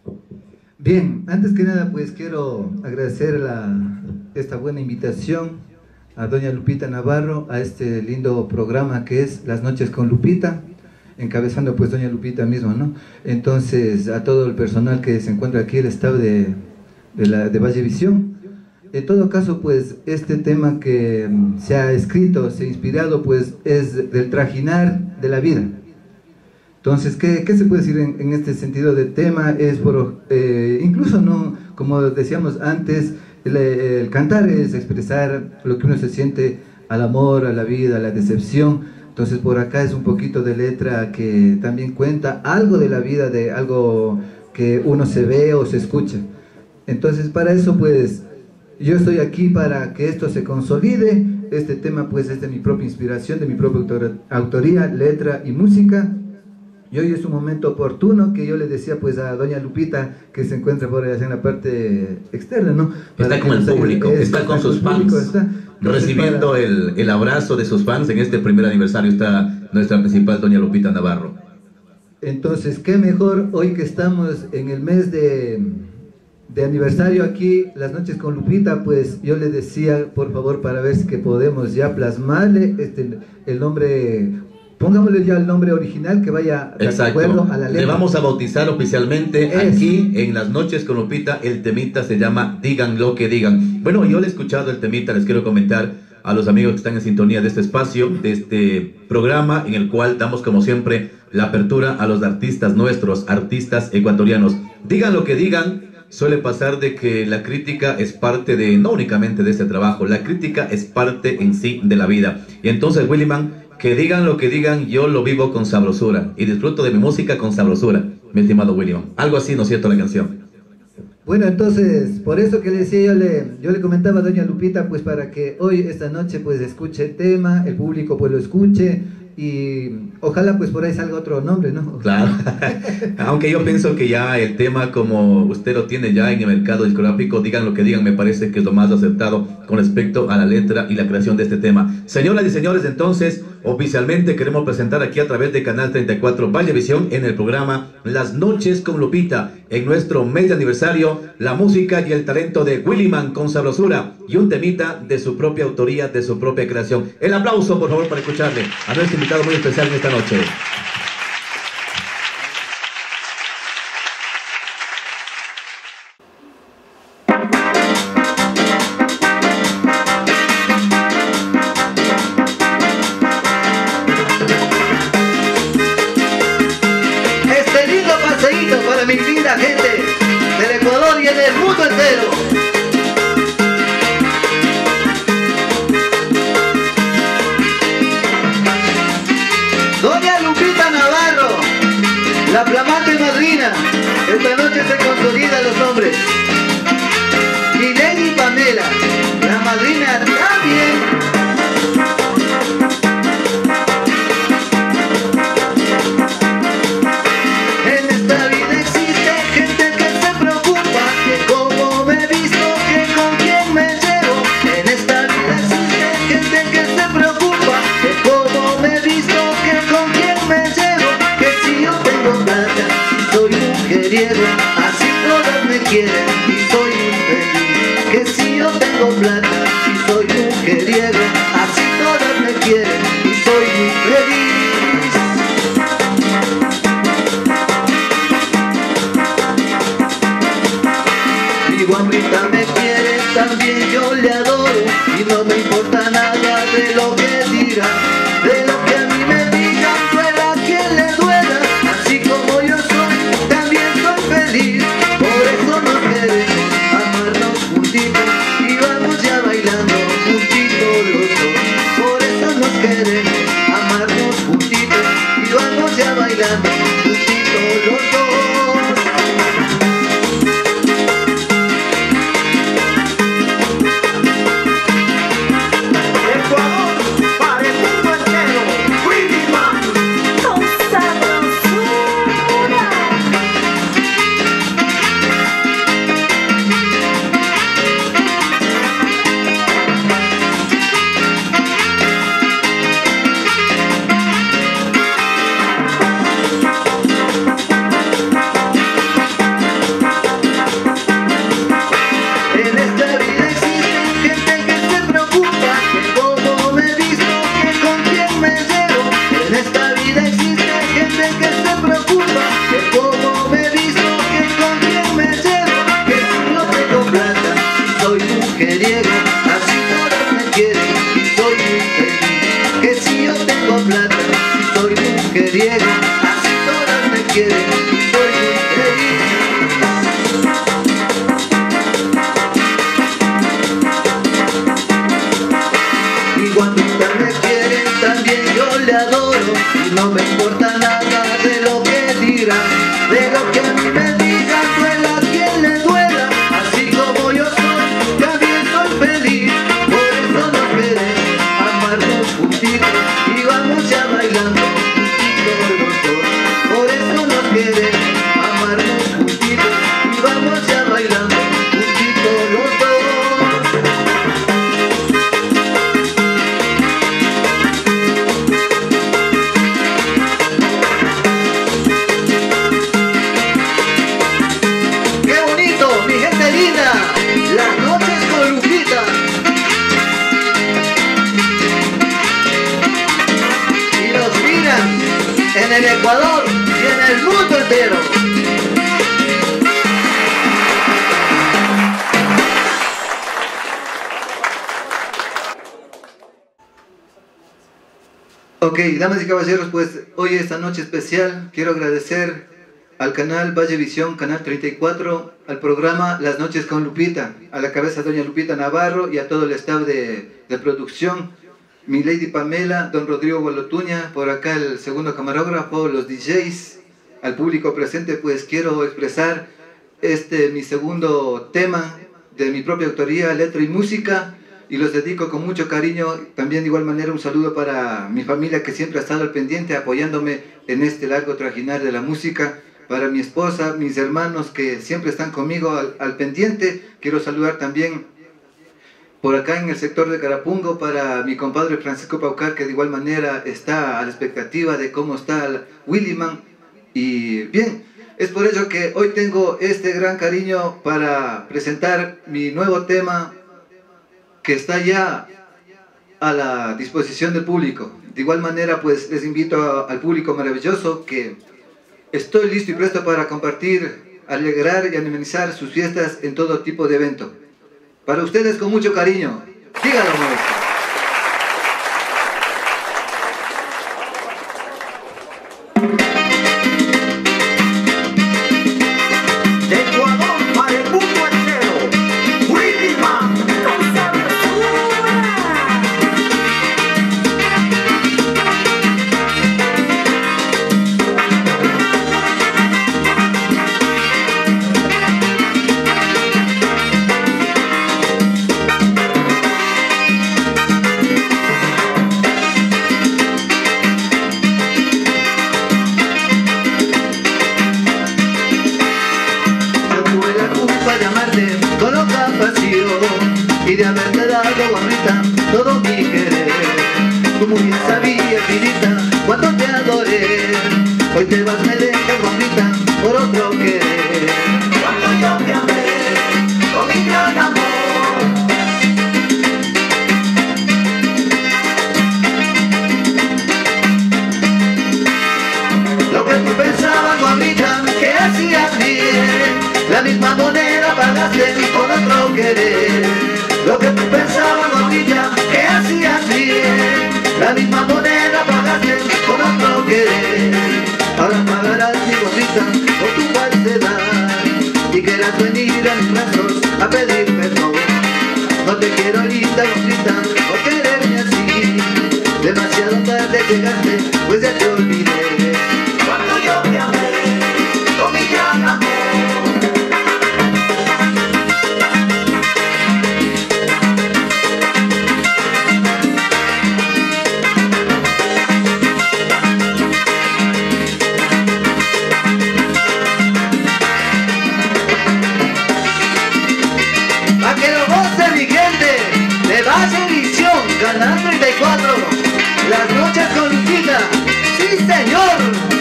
Bien, antes que nada pues quiero agradecer esta buena invitación a doña Lupita Navarro a este lindo programa que es Las Noches con Lupita, encabezando pues doña Lupita misma, ¿no? Entonces a todo el personal que se encuentra aquí, el staff de Vallevisión. En todo caso pues este tema que se ha escrito, se ha inspirado pues es del trajinar de la vida. Entonces, ¿qué se puede decir en este sentido de tema? Es incluso no, como decíamos antes, el cantar es expresar lo que uno se siente al amor, a la vida, a la decepción. Entonces por acá es un poquito de letra que también cuenta algo de la vida, de algo que uno se ve o se escucha. Entonces para eso pues yo estoy aquí para que esto se consolide. Este tema pues es de mi propia inspiración, de mi propia autoría, letra y música. Y hoy es un momento oportuno que yo le decía pues a doña Lupita, que se encuentra por allá en la parte externa, ¿no? Está con el público, está con sus fans, recibiendo el abrazo de sus fans. En este primer aniversario está nuestra principal doña Lupita Navarro. Entonces, qué mejor hoy que estamos en el mes de aniversario aquí, las noches con Lupita, pues yo le decía, por favor, para ver si que podemos ya plasmarle el nombre. Pongámosle ya el nombre original que vaya de acuerdo a la letra. Le vamos a bautizar oficialmente aquí en las noches con Lupita. El temita se llama Digan lo que digan. Bueno, yo le he escuchado el temita, les quiero comentar a los amigos que están en sintonía de este espacio, de este programa en el cual damos como siempre la apertura a los artistas nuestros, artistas ecuatorianos. Digan lo que digan. Suele pasar de que la crítica es parte de, no únicamente de este trabajo, la crítica es parte en sí de la vida. Y entonces, Willyman, que digan lo que digan, yo lo vivo con sabrosura y disfruto de mi música con sabrosura, mi estimado Willyman. Algo así, ¿no es cierto, la canción? Bueno, entonces, por eso que le decía, yo le comentaba a doña Lupita, pues para que hoy, esta noche, pues escuche el tema, el público pues lo escuche, y ojalá pues por ahí salga otro nombre, ¿no? Claro, aunque yo pienso que ya el tema, como usted lo tiene ya en el mercado discográfico, digan lo que digan, me parece que es lo más acertado con respecto a la letra y la creación de este tema. Señoras y señores, entonces, oficialmente queremos presentar aquí a través de Canal 34 Vallevisión en el programa Las Noches con Lupita, en nuestro mes de aniversario, la música y el talento de Willyman con sabrosura y un temita de su propia autoría, de su propia creación. El aplauso, por favor, para escucharle a nuestro invitado muy especial en esta noche. Este lindo paseíto para mi linda gente del Ecuador y en el mundo entero. Doña Lupita Navarro, la flamante madrina, esta noche se consolidan los hombres. Y Lady Pamela, la madrina también. En esta vida existe gente que se preocupa, que cómo me visto, que con quién me llevo. En esta vida existe gente que se preocupa, que cómo me visto, que con quién me llevo. Que si yo tengo plata, si soy mujeriego, así todas me quieren y soy muy feliz. Que si yo tengo plata, si soy mujeriego, así todas me quieren y soy muy feliz. Mi guambrita me quiere, también yo le adoro, y no me importa nada de lo que diga, de lo que a mí me digan, fuera quien le duela. Así como yo soy, también soy feliz. Por eso nos queremos amarnos juntitos y vamos ya bailando juntitos los dos. Por eso nos queremos amarnos juntitos y vamos ya bailando juntitos los dos. En esta vida existe gente que se preocupa, que cómo me visto, que con quién me llevo. En esta vida existe gente que se preocupa, que cómo me visto, que con quién me llevo. Que si no tengo plata, si soy mujeriego, así todas me quieren y soy muy feliz. Que si yo tengo plata, si soy mujeriego, así todas quiere, soy muy feliz. Y cuando usted me quiere, también yo le adoro. Y no me importa nada de lo que dirán, de lo que a mí me digan, duela a quien le duela. Así como yo soy, también soy feliz. Por eso nos queremos amarnos juntitos y vamos ya bailando juntitos los dos. Por eso nos queremos amarnos juntitos y vamos ya bailando juntitos los dos. ¡Qué bonito, mi gente linda! Las noches con Lupita. Y los miran en el Ecuador y en el mundo entero. Ok, damas y caballeros, pues hoy esta noche especial quiero agradecer al canal Valle Visión, canal 34, al programa Las Noches con Lupita, a la cabeza doña Lupita Navarro y a todo el staff de producción, mi Lady Pamela, don Rodrigo Gualotuña, por acá el segundo camarógrafo, los DJs, al público presente, pues quiero expresar mi segundo tema de mi propia autoría, letra y música, y los dedico con mucho cariño. También de igual manera un saludo para mi familia que siempre ha estado al pendiente apoyándome en este largo trajinar de la música, para mi esposa, mis hermanos que siempre están conmigo al pendiente. Quiero saludar también por acá en el sector de Carapungo para mi compadre Francisco Paucar, que de igual manera está a la expectativa de cómo está Willyman. Y bien, es por ello que hoy tengo este gran cariño para presentar mi nuevo tema, que está ya a la disposición del público. De igual manera, pues les invito al público maravilloso que estoy listo y presto para compartir, alegrar y amenizar sus fiestas en todo tipo de evento. Para ustedes con mucho cariño. Dígalo, maestro. Y de haberte dado, guambrita, todo mi querer. Tú muy bien sabías, vidita, cuando te adoré. Hoy te vas, me dejas, guambrita, por otro querer. Cuando yo te amé, con mi gran amor. Lo que tú pensabas, guambrita, que hacías bien, la misma moneda pagaste con otro querer. Lo que tú pensabas, guambrita, que hacías bien, la misma moneda pagaste con otro querer. Ahora pagarás, mi guambrita, por tu falsedad, y quieras venir a mis brazos a pedir perdón. No te quiero, linda guambrita, por quererme así. Demasiado tarde llegaste, pues ya te olvidé. Cuando yo te amé, con mi gran amor. Valle Visión, canal 34, Las Noches con Lupita, ¡sí señor!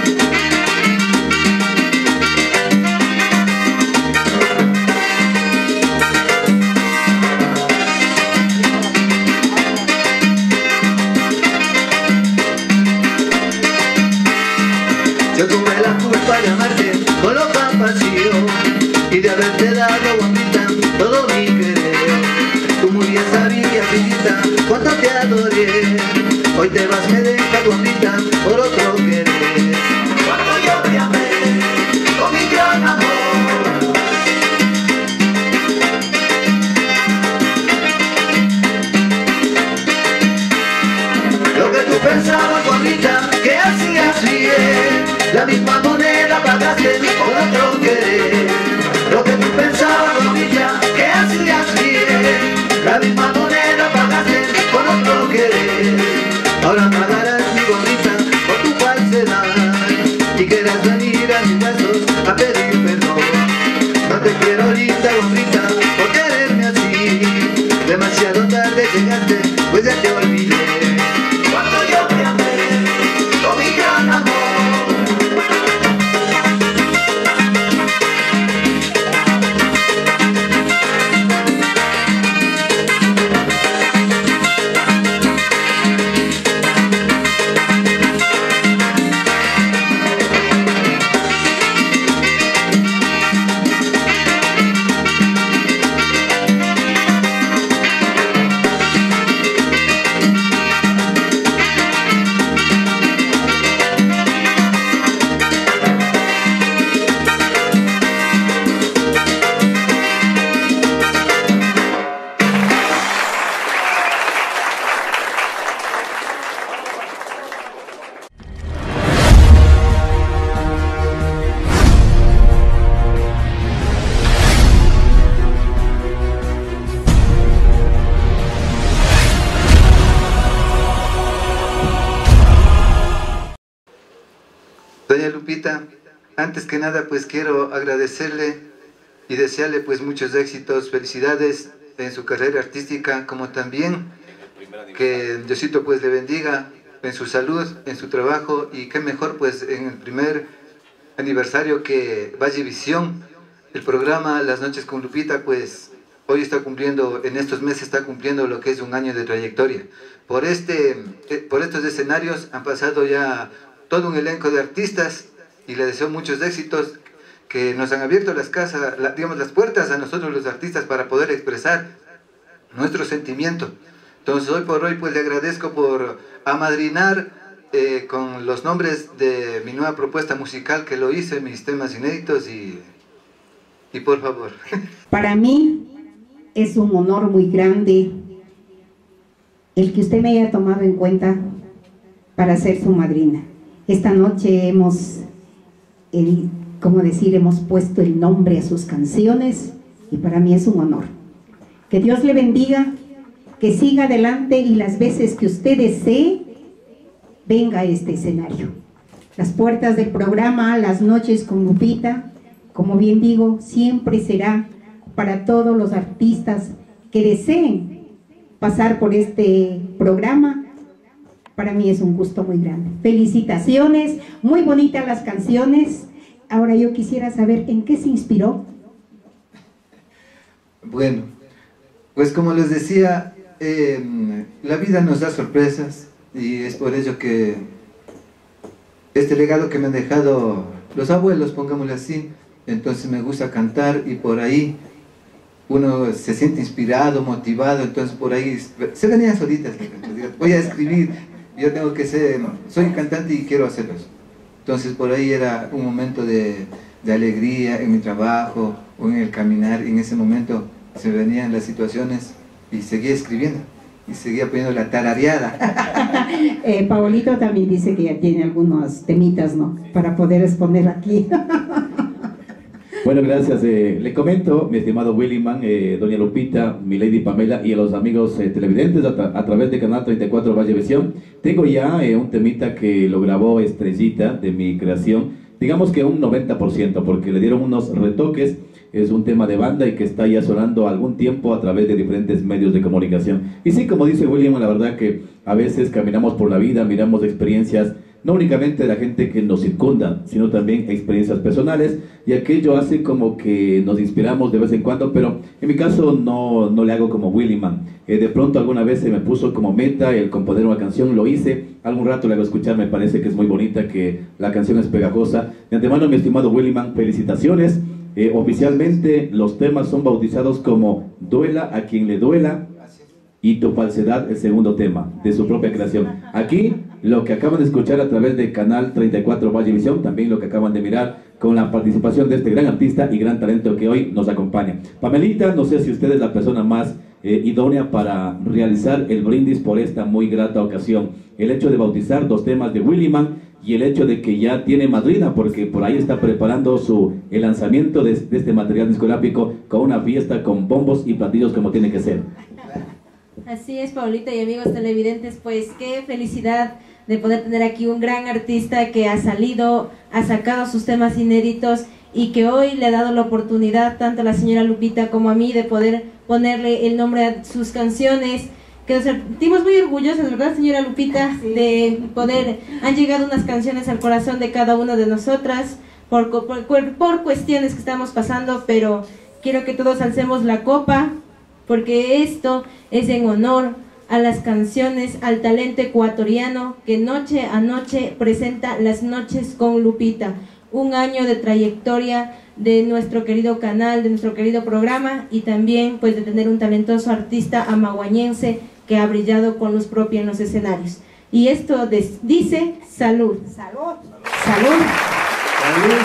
Yo tuve la culpa de amarte con loca pasión y de haberte dado, guambrita, todo mi querer. Tú muy bien sabías, vidita, cuánto te adoré. Hoy te vas, me dejas, guambrita, por otro querer. Cuando yo te amé, Lo que tú pensabas, gordita, que hacías bien, la misma moneda pagaste con otro querer. Lo que tú pensabas, gordita, que hacías bien, la misma moneda pagaste con otro querer. Ahora pagarás, mi gordita, por tu falsedad y quieras venir a mis brazos a pedir perdón. No te quiero, linda gordita, por quererme así. Demasiado tarde llegaste, pues ya te olvidé. Cuando yo te amé, con mi gran amor. Doña Lupita, antes que nada pues quiero agradecerle y desearle pues muchos éxitos, felicidades en su carrera artística, como también que Diosito pues le bendiga en su salud, en su trabajo, y qué mejor pues en el primer aniversario que Vallevisión, el programa Las Noches con Lupita, pues hoy está cumpliendo, en estos meses está cumpliendo lo que es un año de trayectoria. Por estos escenarios han pasado ya todo un elenco de artistas y le deseo muchos éxitos, que nos han abierto las puertas a nosotros los artistas para poder expresar nuestro sentimiento. Entonces hoy por hoy pues le agradezco por amadrinar con los nombres de mi nueva propuesta musical, que lo hice, mis temas inéditos, y por favor. Para mí es un honor muy grande el que usted me haya tomado en cuenta para ser su madrina. Esta noche hemos puesto el nombre a sus canciones y para mí es un honor. Que Dios le bendiga, que siga adelante y las veces que usted desee, venga a este escenario. Las puertas del programa Las Noches con Lupita, como bien digo, siempre será para todos los artistas que deseen pasar por este programa. Para mí es un gusto muy grande. Felicitaciones, muy bonitas las canciones. Ahora yo quisiera saber en qué se inspiró. Bueno, pues como les decía, la vida nos da sorpresas y es por ello que este legado que me han dejado los abuelos, pongámoslo así, entonces me gusta cantar y por ahí uno se siente inspirado, motivado, entonces por ahí se venían solitas. Voy a escribir. Yo tengo que ser, soy cantante y quiero hacerlo. Entonces por ahí era un momento de alegría en mi trabajo o en el caminar, y en ese momento se venían las situaciones y seguía escribiendo y seguía poniendo la tarareada. Paolito también dice que ya tiene algunos temitas, ¿no?, para poder exponer aquí. Bueno, gracias. Le comento, mi estimado Willyman, doña Lupita, mi lady Pamela y a los amigos televidentes a través de Canal 34 Vallevisión. Tengo ya un temita que lo grabó Estrellita, de mi creación, digamos que un 90%, porque le dieron unos retoques. Es un tema de banda y que está ya sonando algún tiempo a través de diferentes medios de comunicación. Y sí, como dice William, la verdad que a veces caminamos por la vida, miramos experiencias, no únicamente de la gente que nos circunda, sino también experiencias personales, y aquello hace como que nos inspiramos de vez en cuando, pero en mi caso no le hago como Willyman. De pronto alguna vez se me puso como meta el componer una canción, lo hice, algún rato le hago escuchar, me parece que es muy bonita, que la canción es pegajosa. De antemano, mi estimado Willyman, felicitaciones. Oficialmente los temas son bautizados como Duela a quien le duela y Tu falsedad, el segundo tema de su propia creación. Aquí lo que acaban de escuchar a través de Canal 34 Vallevisión, también lo que acaban de mirar con la participación de este gran artista y gran talento que hoy nos acompaña. Pamelita, no sé si usted es la persona más idónea para realizar el brindis por esta muy grata ocasión. El hecho de bautizar 2 temas de Willyman y el hecho de que ya tiene madrina, porque por ahí está preparando el lanzamiento de este material discográfico con una fiesta con bombos y platillos como tiene que ser. Así es, Paulito y amigos televidentes, pues qué felicidad de poder tener aquí un gran artista que ha sacado sus temas inéditos y que hoy le ha dado la oportunidad tanto a la señora Lupita como a mí de poder ponerle el nombre a sus canciones, que nos sentimos muy orgullosos, ¿verdad, señora Lupita? Sí. De poder, han llegado unas canciones al corazón de cada una de nosotras por cuestiones que estamos pasando, pero quiero que todos alcemos la copa, porque esto es en honor a las canciones, al talento ecuatoriano que noche a noche presenta Las Noches con Lupita. Un año de trayectoria de nuestro querido canal, de nuestro querido programa, y también pues de tener un talentoso artista amaguañense que ha brillado con luz propia en los escenarios. Y esto dice salud. Salud. Salud. Salud.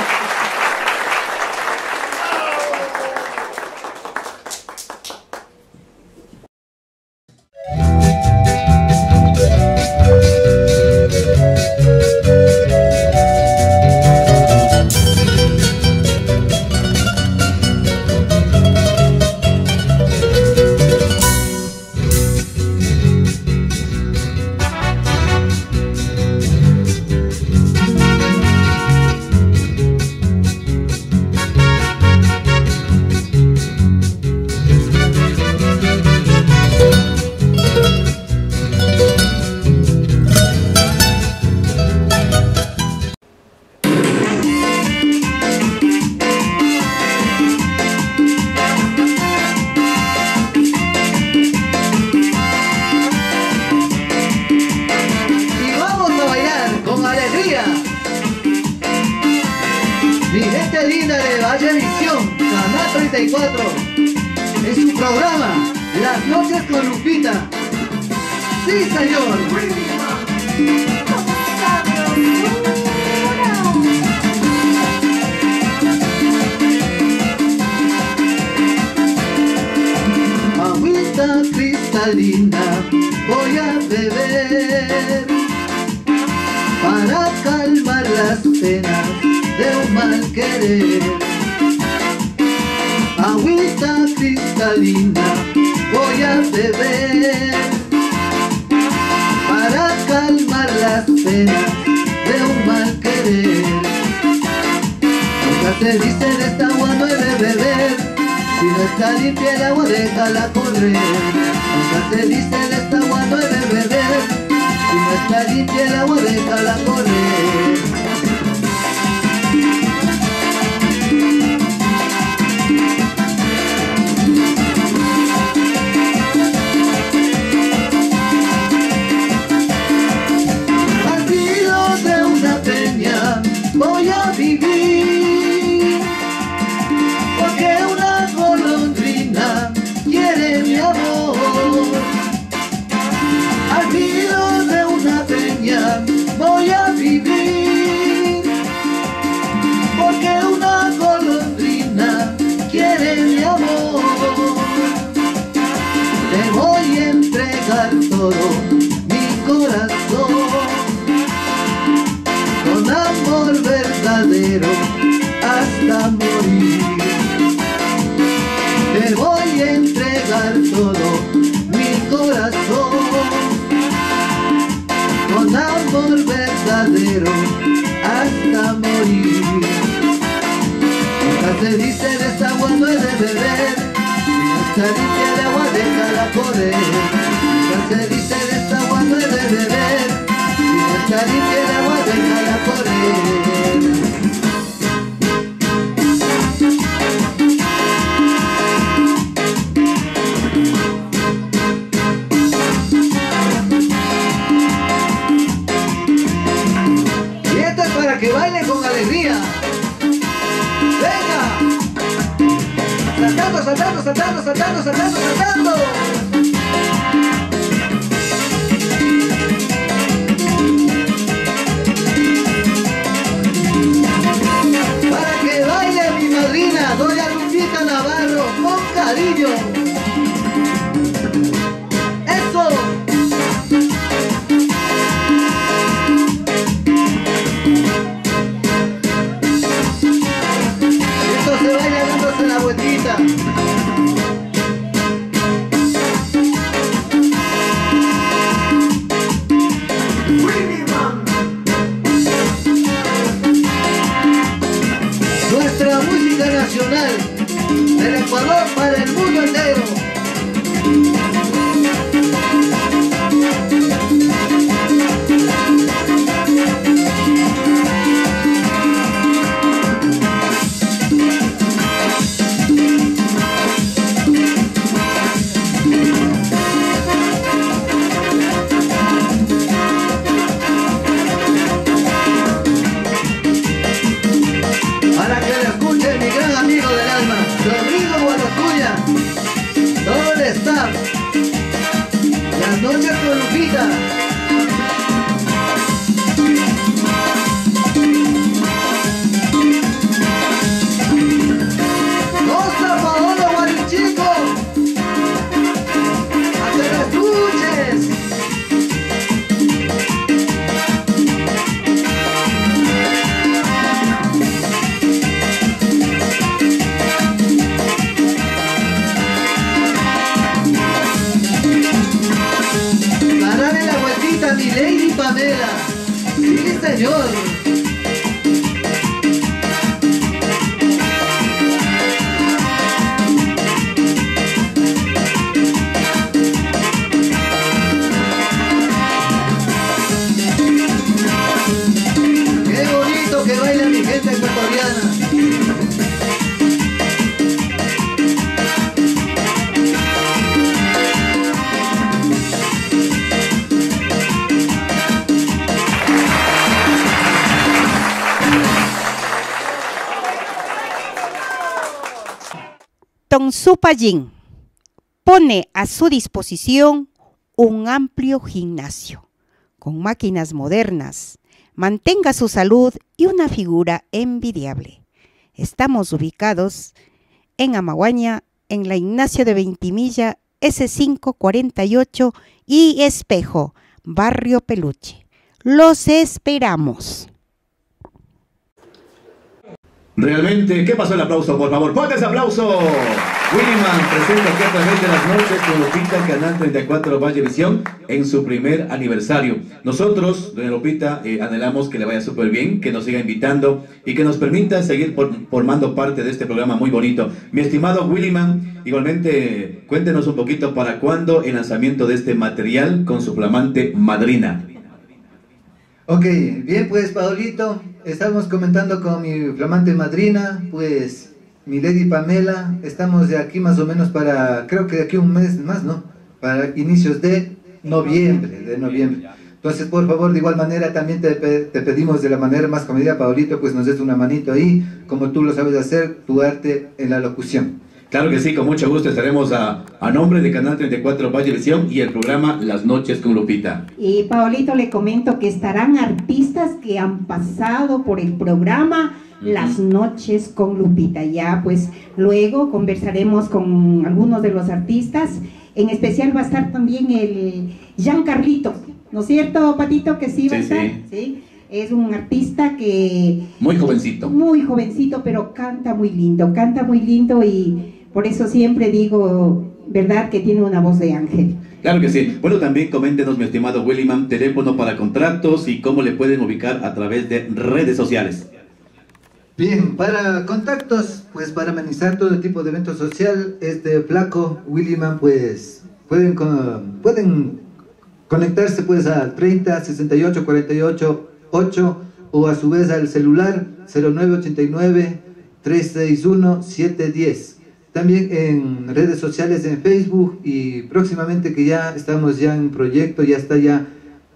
Directa linda de Valle Visión, Canal 34, en su programa Las Noches con Lupita. ¡Sí, señor! Agüita cristalina voy a beber para calmar las penas de un mal querer. Agüita cristalina voy a beber para calmar las penas de un mal querer. Nunca se dice de esta agua no he de beber, si no está limpia el agua déjala correr. Nunca se dice de esta agua no he de beber, si no está limpia el agua déjala correr. Voy a vivir porque una golondrina quiere mi amor. Al filo de una peña voy a vivir porque una golondrina quiere mi amor. Te voy a entregar todo mi corazón con amor verdadero hasta morir. Te voy a entregar todo mi corazón con amor verdadero hasta morir. Nunca se dice de esta agua no he de beber, si no está limpia el agua déjala correr. Nunca se dice de esta agua no he de beber, está limpia el agua, déjala correr. Y esto es para que bailen con alegría. ¡Venga! Saltando, saltando, saltando, saltando, saltando, saltando. Doña Lupita Navarro, con cariño. Pamela. Sí, señor. Qué bonito que baila mi gente ecuatoriana. Tonsupallín pone a su disposición un amplio gimnasio con máquinas modernas. Mantenga su salud y una figura envidiable. Estamos ubicados en Amaguaña, en la Ignacio de Ventimilla, S548 y Espejo, Barrio Peluche. Los esperamos. Realmente, ¿qué pasó el aplauso? Por favor, ¡ponte ese aplauso! Willyman presenta aquí a través de las noches con Lupita, Canal 34 Vallevisión, en su primer aniversario. Nosotros, doña Lupita, anhelamos que le vaya súper bien, que nos siga invitando y que nos permita seguir formando parte de este programa muy bonito. Mi estimado Willyman, igualmente, cuéntenos un poquito para cuándo el lanzamiento de este material con su flamante madrina. Ok, bien pues Paolito, estamos comentando con mi flamante madrina, pues mi Lady Pamela, estamos de aquí más o menos para, creo que de aquí un mes más, ¿no? Para inicios de noviembre, Entonces, por favor, de igual manera también te pedimos de la manera más comedida, Paolito, pues nos des una manito ahí, como tú lo sabes hacer, tu arte en la locución. Claro que sí, con mucho gusto estaremos a nombre de Canal 34 Vallevisión y el programa Las Noches con Lupita. Y Paolito, le comento que estarán artistas que han pasado por el programa Las Noches con Lupita. Ya pues luego conversaremos con algunos de los artistas. En especial va a estar también el Giancarlito, ¿no es cierto, Patito? Que sí va a estar. ¿Sí? Es un artista que... Muy jovencito, pero canta muy lindo y por eso siempre digo, ¿verdad? Que tiene una voz de ángel. Claro que sí. Bueno, también coméntenos, mi estimado Willyman, teléfono para contratos y cómo le pueden ubicar a través de redes sociales. Bien, para contactos, pues para amenizar todo tipo de evento social, este flaco Willyman, pues pueden conectarse pues al 30 68 48 8 o a su vez al celular 0989 361 710. También en redes sociales, en Facebook, y próximamente que ya estamos ya en proyecto, ya está ya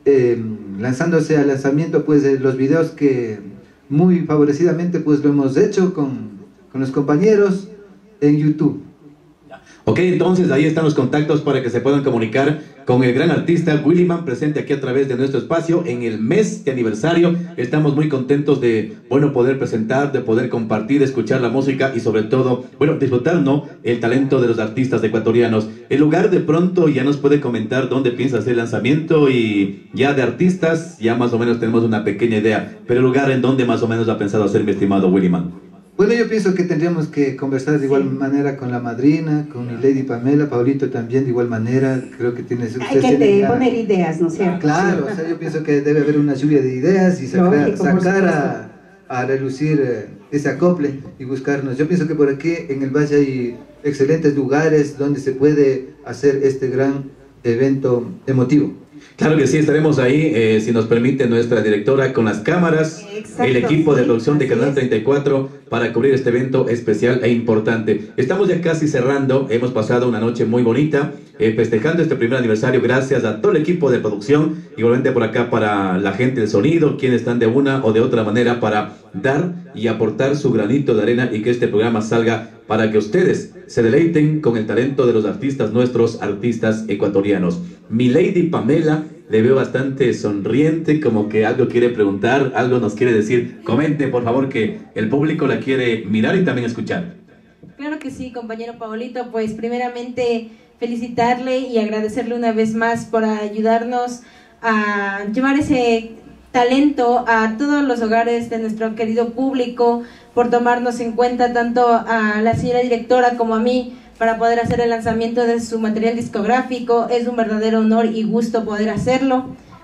lanzándose al lanzamiento pues de los videos que muy favorecidamente pues lo hemos hecho con los compañeros en YouTube. Ok, entonces ahí están los contactos para que se puedan comunicar con el gran artista Willyman, presente aquí a través de nuestro espacio en el mes de aniversario. Estamos muy contentos de, bueno, poder presentar, de poder compartir, escuchar la música y sobre todo, bueno, disfrutar, ¿no?, el talento de los artistas ecuatorianos. El lugar de pronto ya nos puede comentar dónde piensa hacer el lanzamiento y ya de artistas ya más o menos tenemos una pequeña idea, pero el lugar en donde más o menos ha pensado hacer mi estimado Willyman. Bueno, yo pienso que tendríamos que conversar de igual manera con la madrina, con mi Lady Pamela, Paolito también de igual manera, creo que tienes... Hay que poner ideas, ¿no es cierto? Claro, o sea, yo pienso que debe haber una lluvia de ideas y sacar a relucir ese acople y buscarnos. Yo pienso que por aquí en el valle hay excelentes lugares donde se puede hacer este gran evento emotivo. Claro que sí, estaremos ahí, si nos permite nuestra directora, con las cámaras, el equipo de producción de Canal 34 para cubrir este evento especial e importante. Estamos ya casi cerrando, hemos pasado una noche muy bonita, festejando este primer aniversario gracias a todo el equipo de producción, igualmente por acá para la gente del sonido, quienes están de una o de otra manera para dar y aportar su granito de arena y que este programa salga para que ustedes se deleiten con el talento de los artistas, nuestros artistas ecuatorianos. Mi Lady Pamela, le veo bastante sonriente, como que algo quiere preguntar, algo nos quiere decir. Comente, por favor, que el público la quiere mirar y también escuchar. Claro que sí, compañero Paolito, pues primeramente felicitarle y agradecerle una vez más por ayudarnos a llevar ese talento a todos los hogares de nuestro querido público, por tomarnos en cuenta tanto a la señora directora como a mí para poder hacer el lanzamiento de su material discográfico. Es un verdadero honor y gusto poder hacerlo.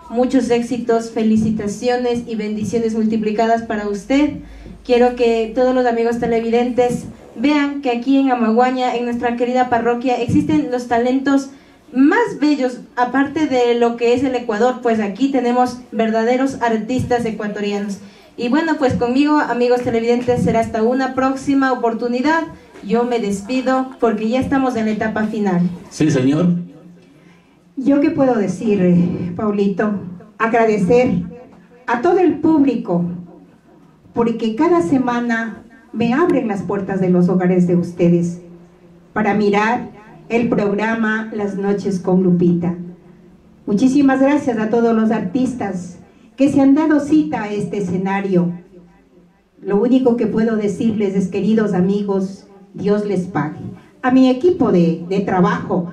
muchos éxitos, felicitaciones y bendiciones multiplicadas para usted. Quiero que todos los amigos televidentes vean que aquí en Amaguaña, en nuestra querida parroquia, existen los talentos más bellos, aparte de lo que es el Ecuador, pues aquí tenemos verdaderos artistas ecuatorianos. Y bueno, pues conmigo, amigos televidentes, será hasta una próxima oportunidad. Yo me despido porque ya estamos en la etapa final. Sí, señor. ¿Yo qué puedo decir, Paulito? Agradecer a todo el público, porque cada semana me abren las puertas de los hogares de ustedes para mirar el programa Las Noches con Lupita. Muchísimas gracias a todos los artistas que se han dado cita a este escenario. Lo único que puedo decirles es, queridos amigos, Dios les pague. A mi equipo de trabajo,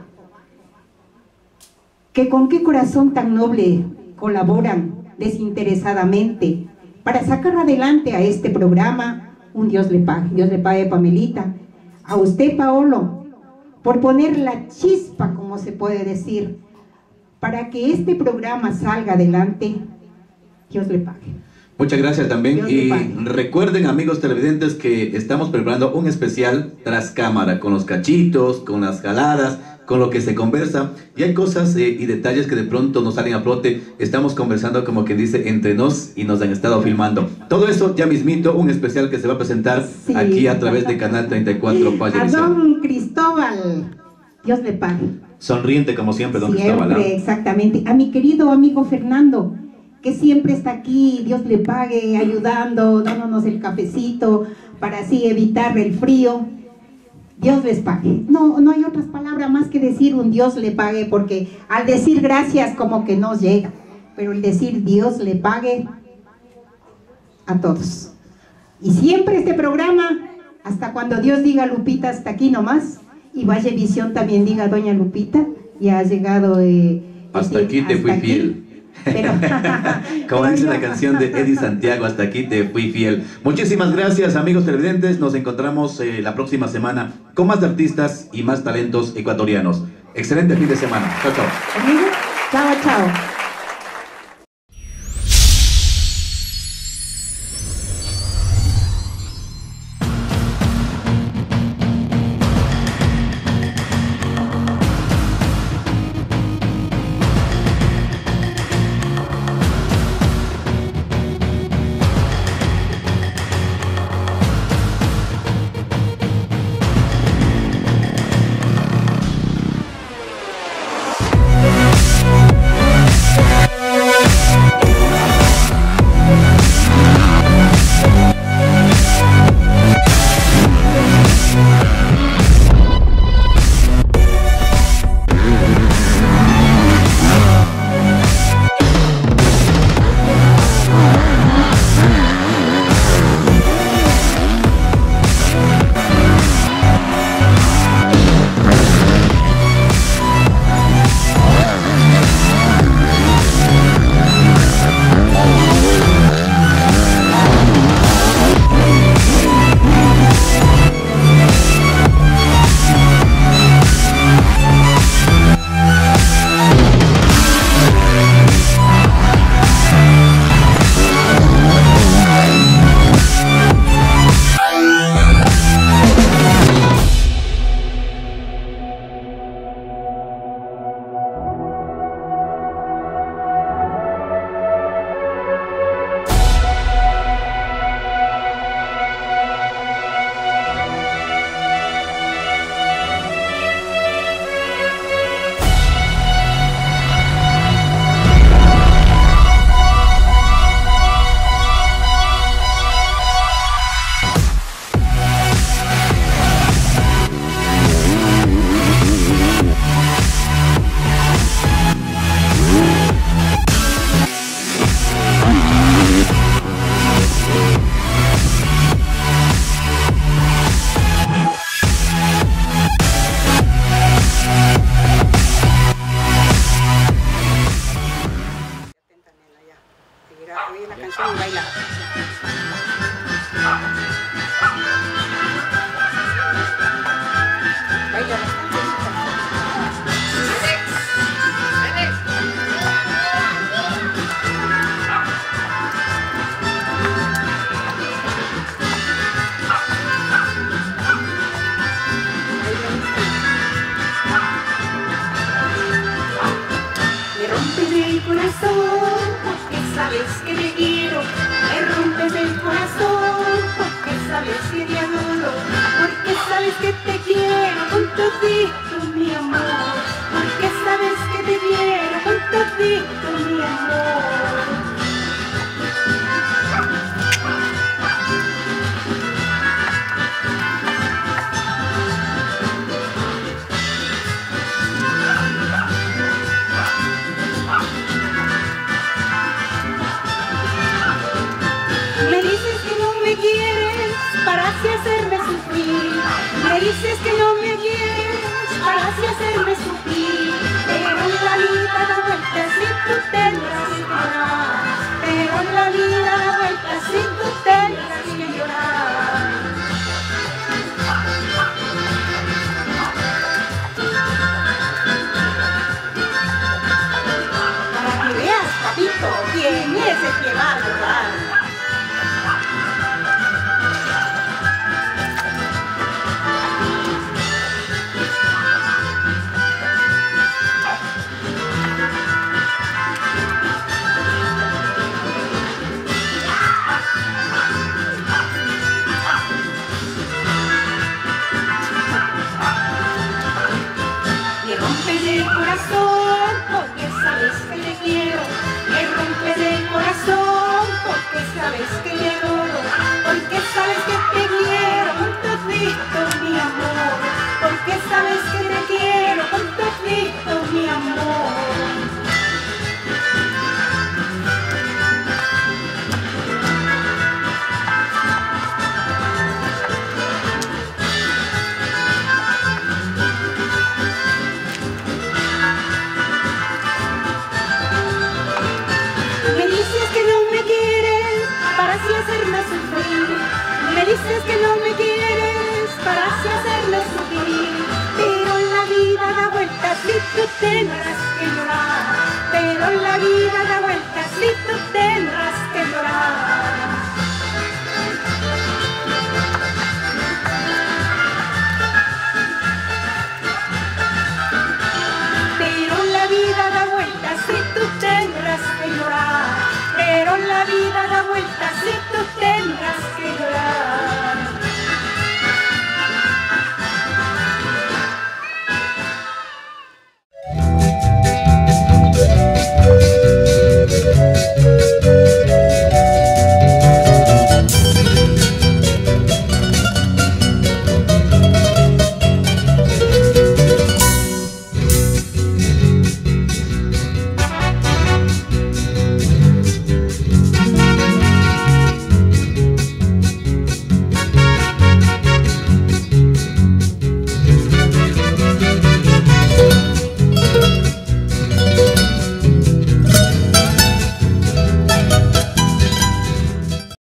que con qué corazón tan noble colaboran desinteresadamente para sacar adelante a este programa, un Dios le pague. Dios le pague, Pamelita. A usted, Paolo, por poner la chispa, como se puede decir, para que este programa salga adelante. Dios le pague. Muchas gracias también. Dios Y le pague. recuerden, amigos televidentes, que estamos preparando un especial tras cámara, con los cachitos, con las jaladas, con lo que se conversa. Y hay cosas y detalles que de pronto nos salen a flote. Estamos conversando, como que dice, entre nos, y nos han estado filmando. Todo eso ya mismito, un especial que se va a presentar Sí. aquí a través de Canal 34 Paz y A Visión. don Cristóbal, Dios le pague. Sonriente como siempre, don Cristóbal. Siempre, exactamente. A mi querido amigo Fernando, que siempre está aquí, Dios le pague, ayudando, dándonos el cafecito para así evitar el frío. Dios les pague. No hay otras palabras más que decir un Dios le pague, porque al decir gracias como que nos llega, pero el decir Dios le pague a todos. Y siempre este programa, hasta cuando Dios diga, Lupita, hasta aquí nomás, y Valle Visión también diga, doña Lupita, ya ha llegado... Hasta aquí te fui fiel. Pero, Como pero dice yo- la canción de Eddie Santiago, hasta aquí te fui fiel. Muchísimas gracias, amigos televidentes. Nos encontramos la próxima semana con más artistas y más talentos ecuatorianos. Excelente fin de semana. Chao, chao. ¿Conmigo? Chao, chao. canción y baila. Baila bastante. ¿Quién es el que va a robar? Me rompes el corazón porque sabes que te quiero. Me rompes el corazón porque sabes que te adoro. Porque sabes que te quiero con todito mi amor. Porque sabes que te quiero con todito mi amor. Me dices que no me quieres para así hacerme sufrir. Me dices que no me quieres para así hacerme sufrir. Pero la vida da vueltas y tú tendrás que llorar. Pero la vida da vueltas y tú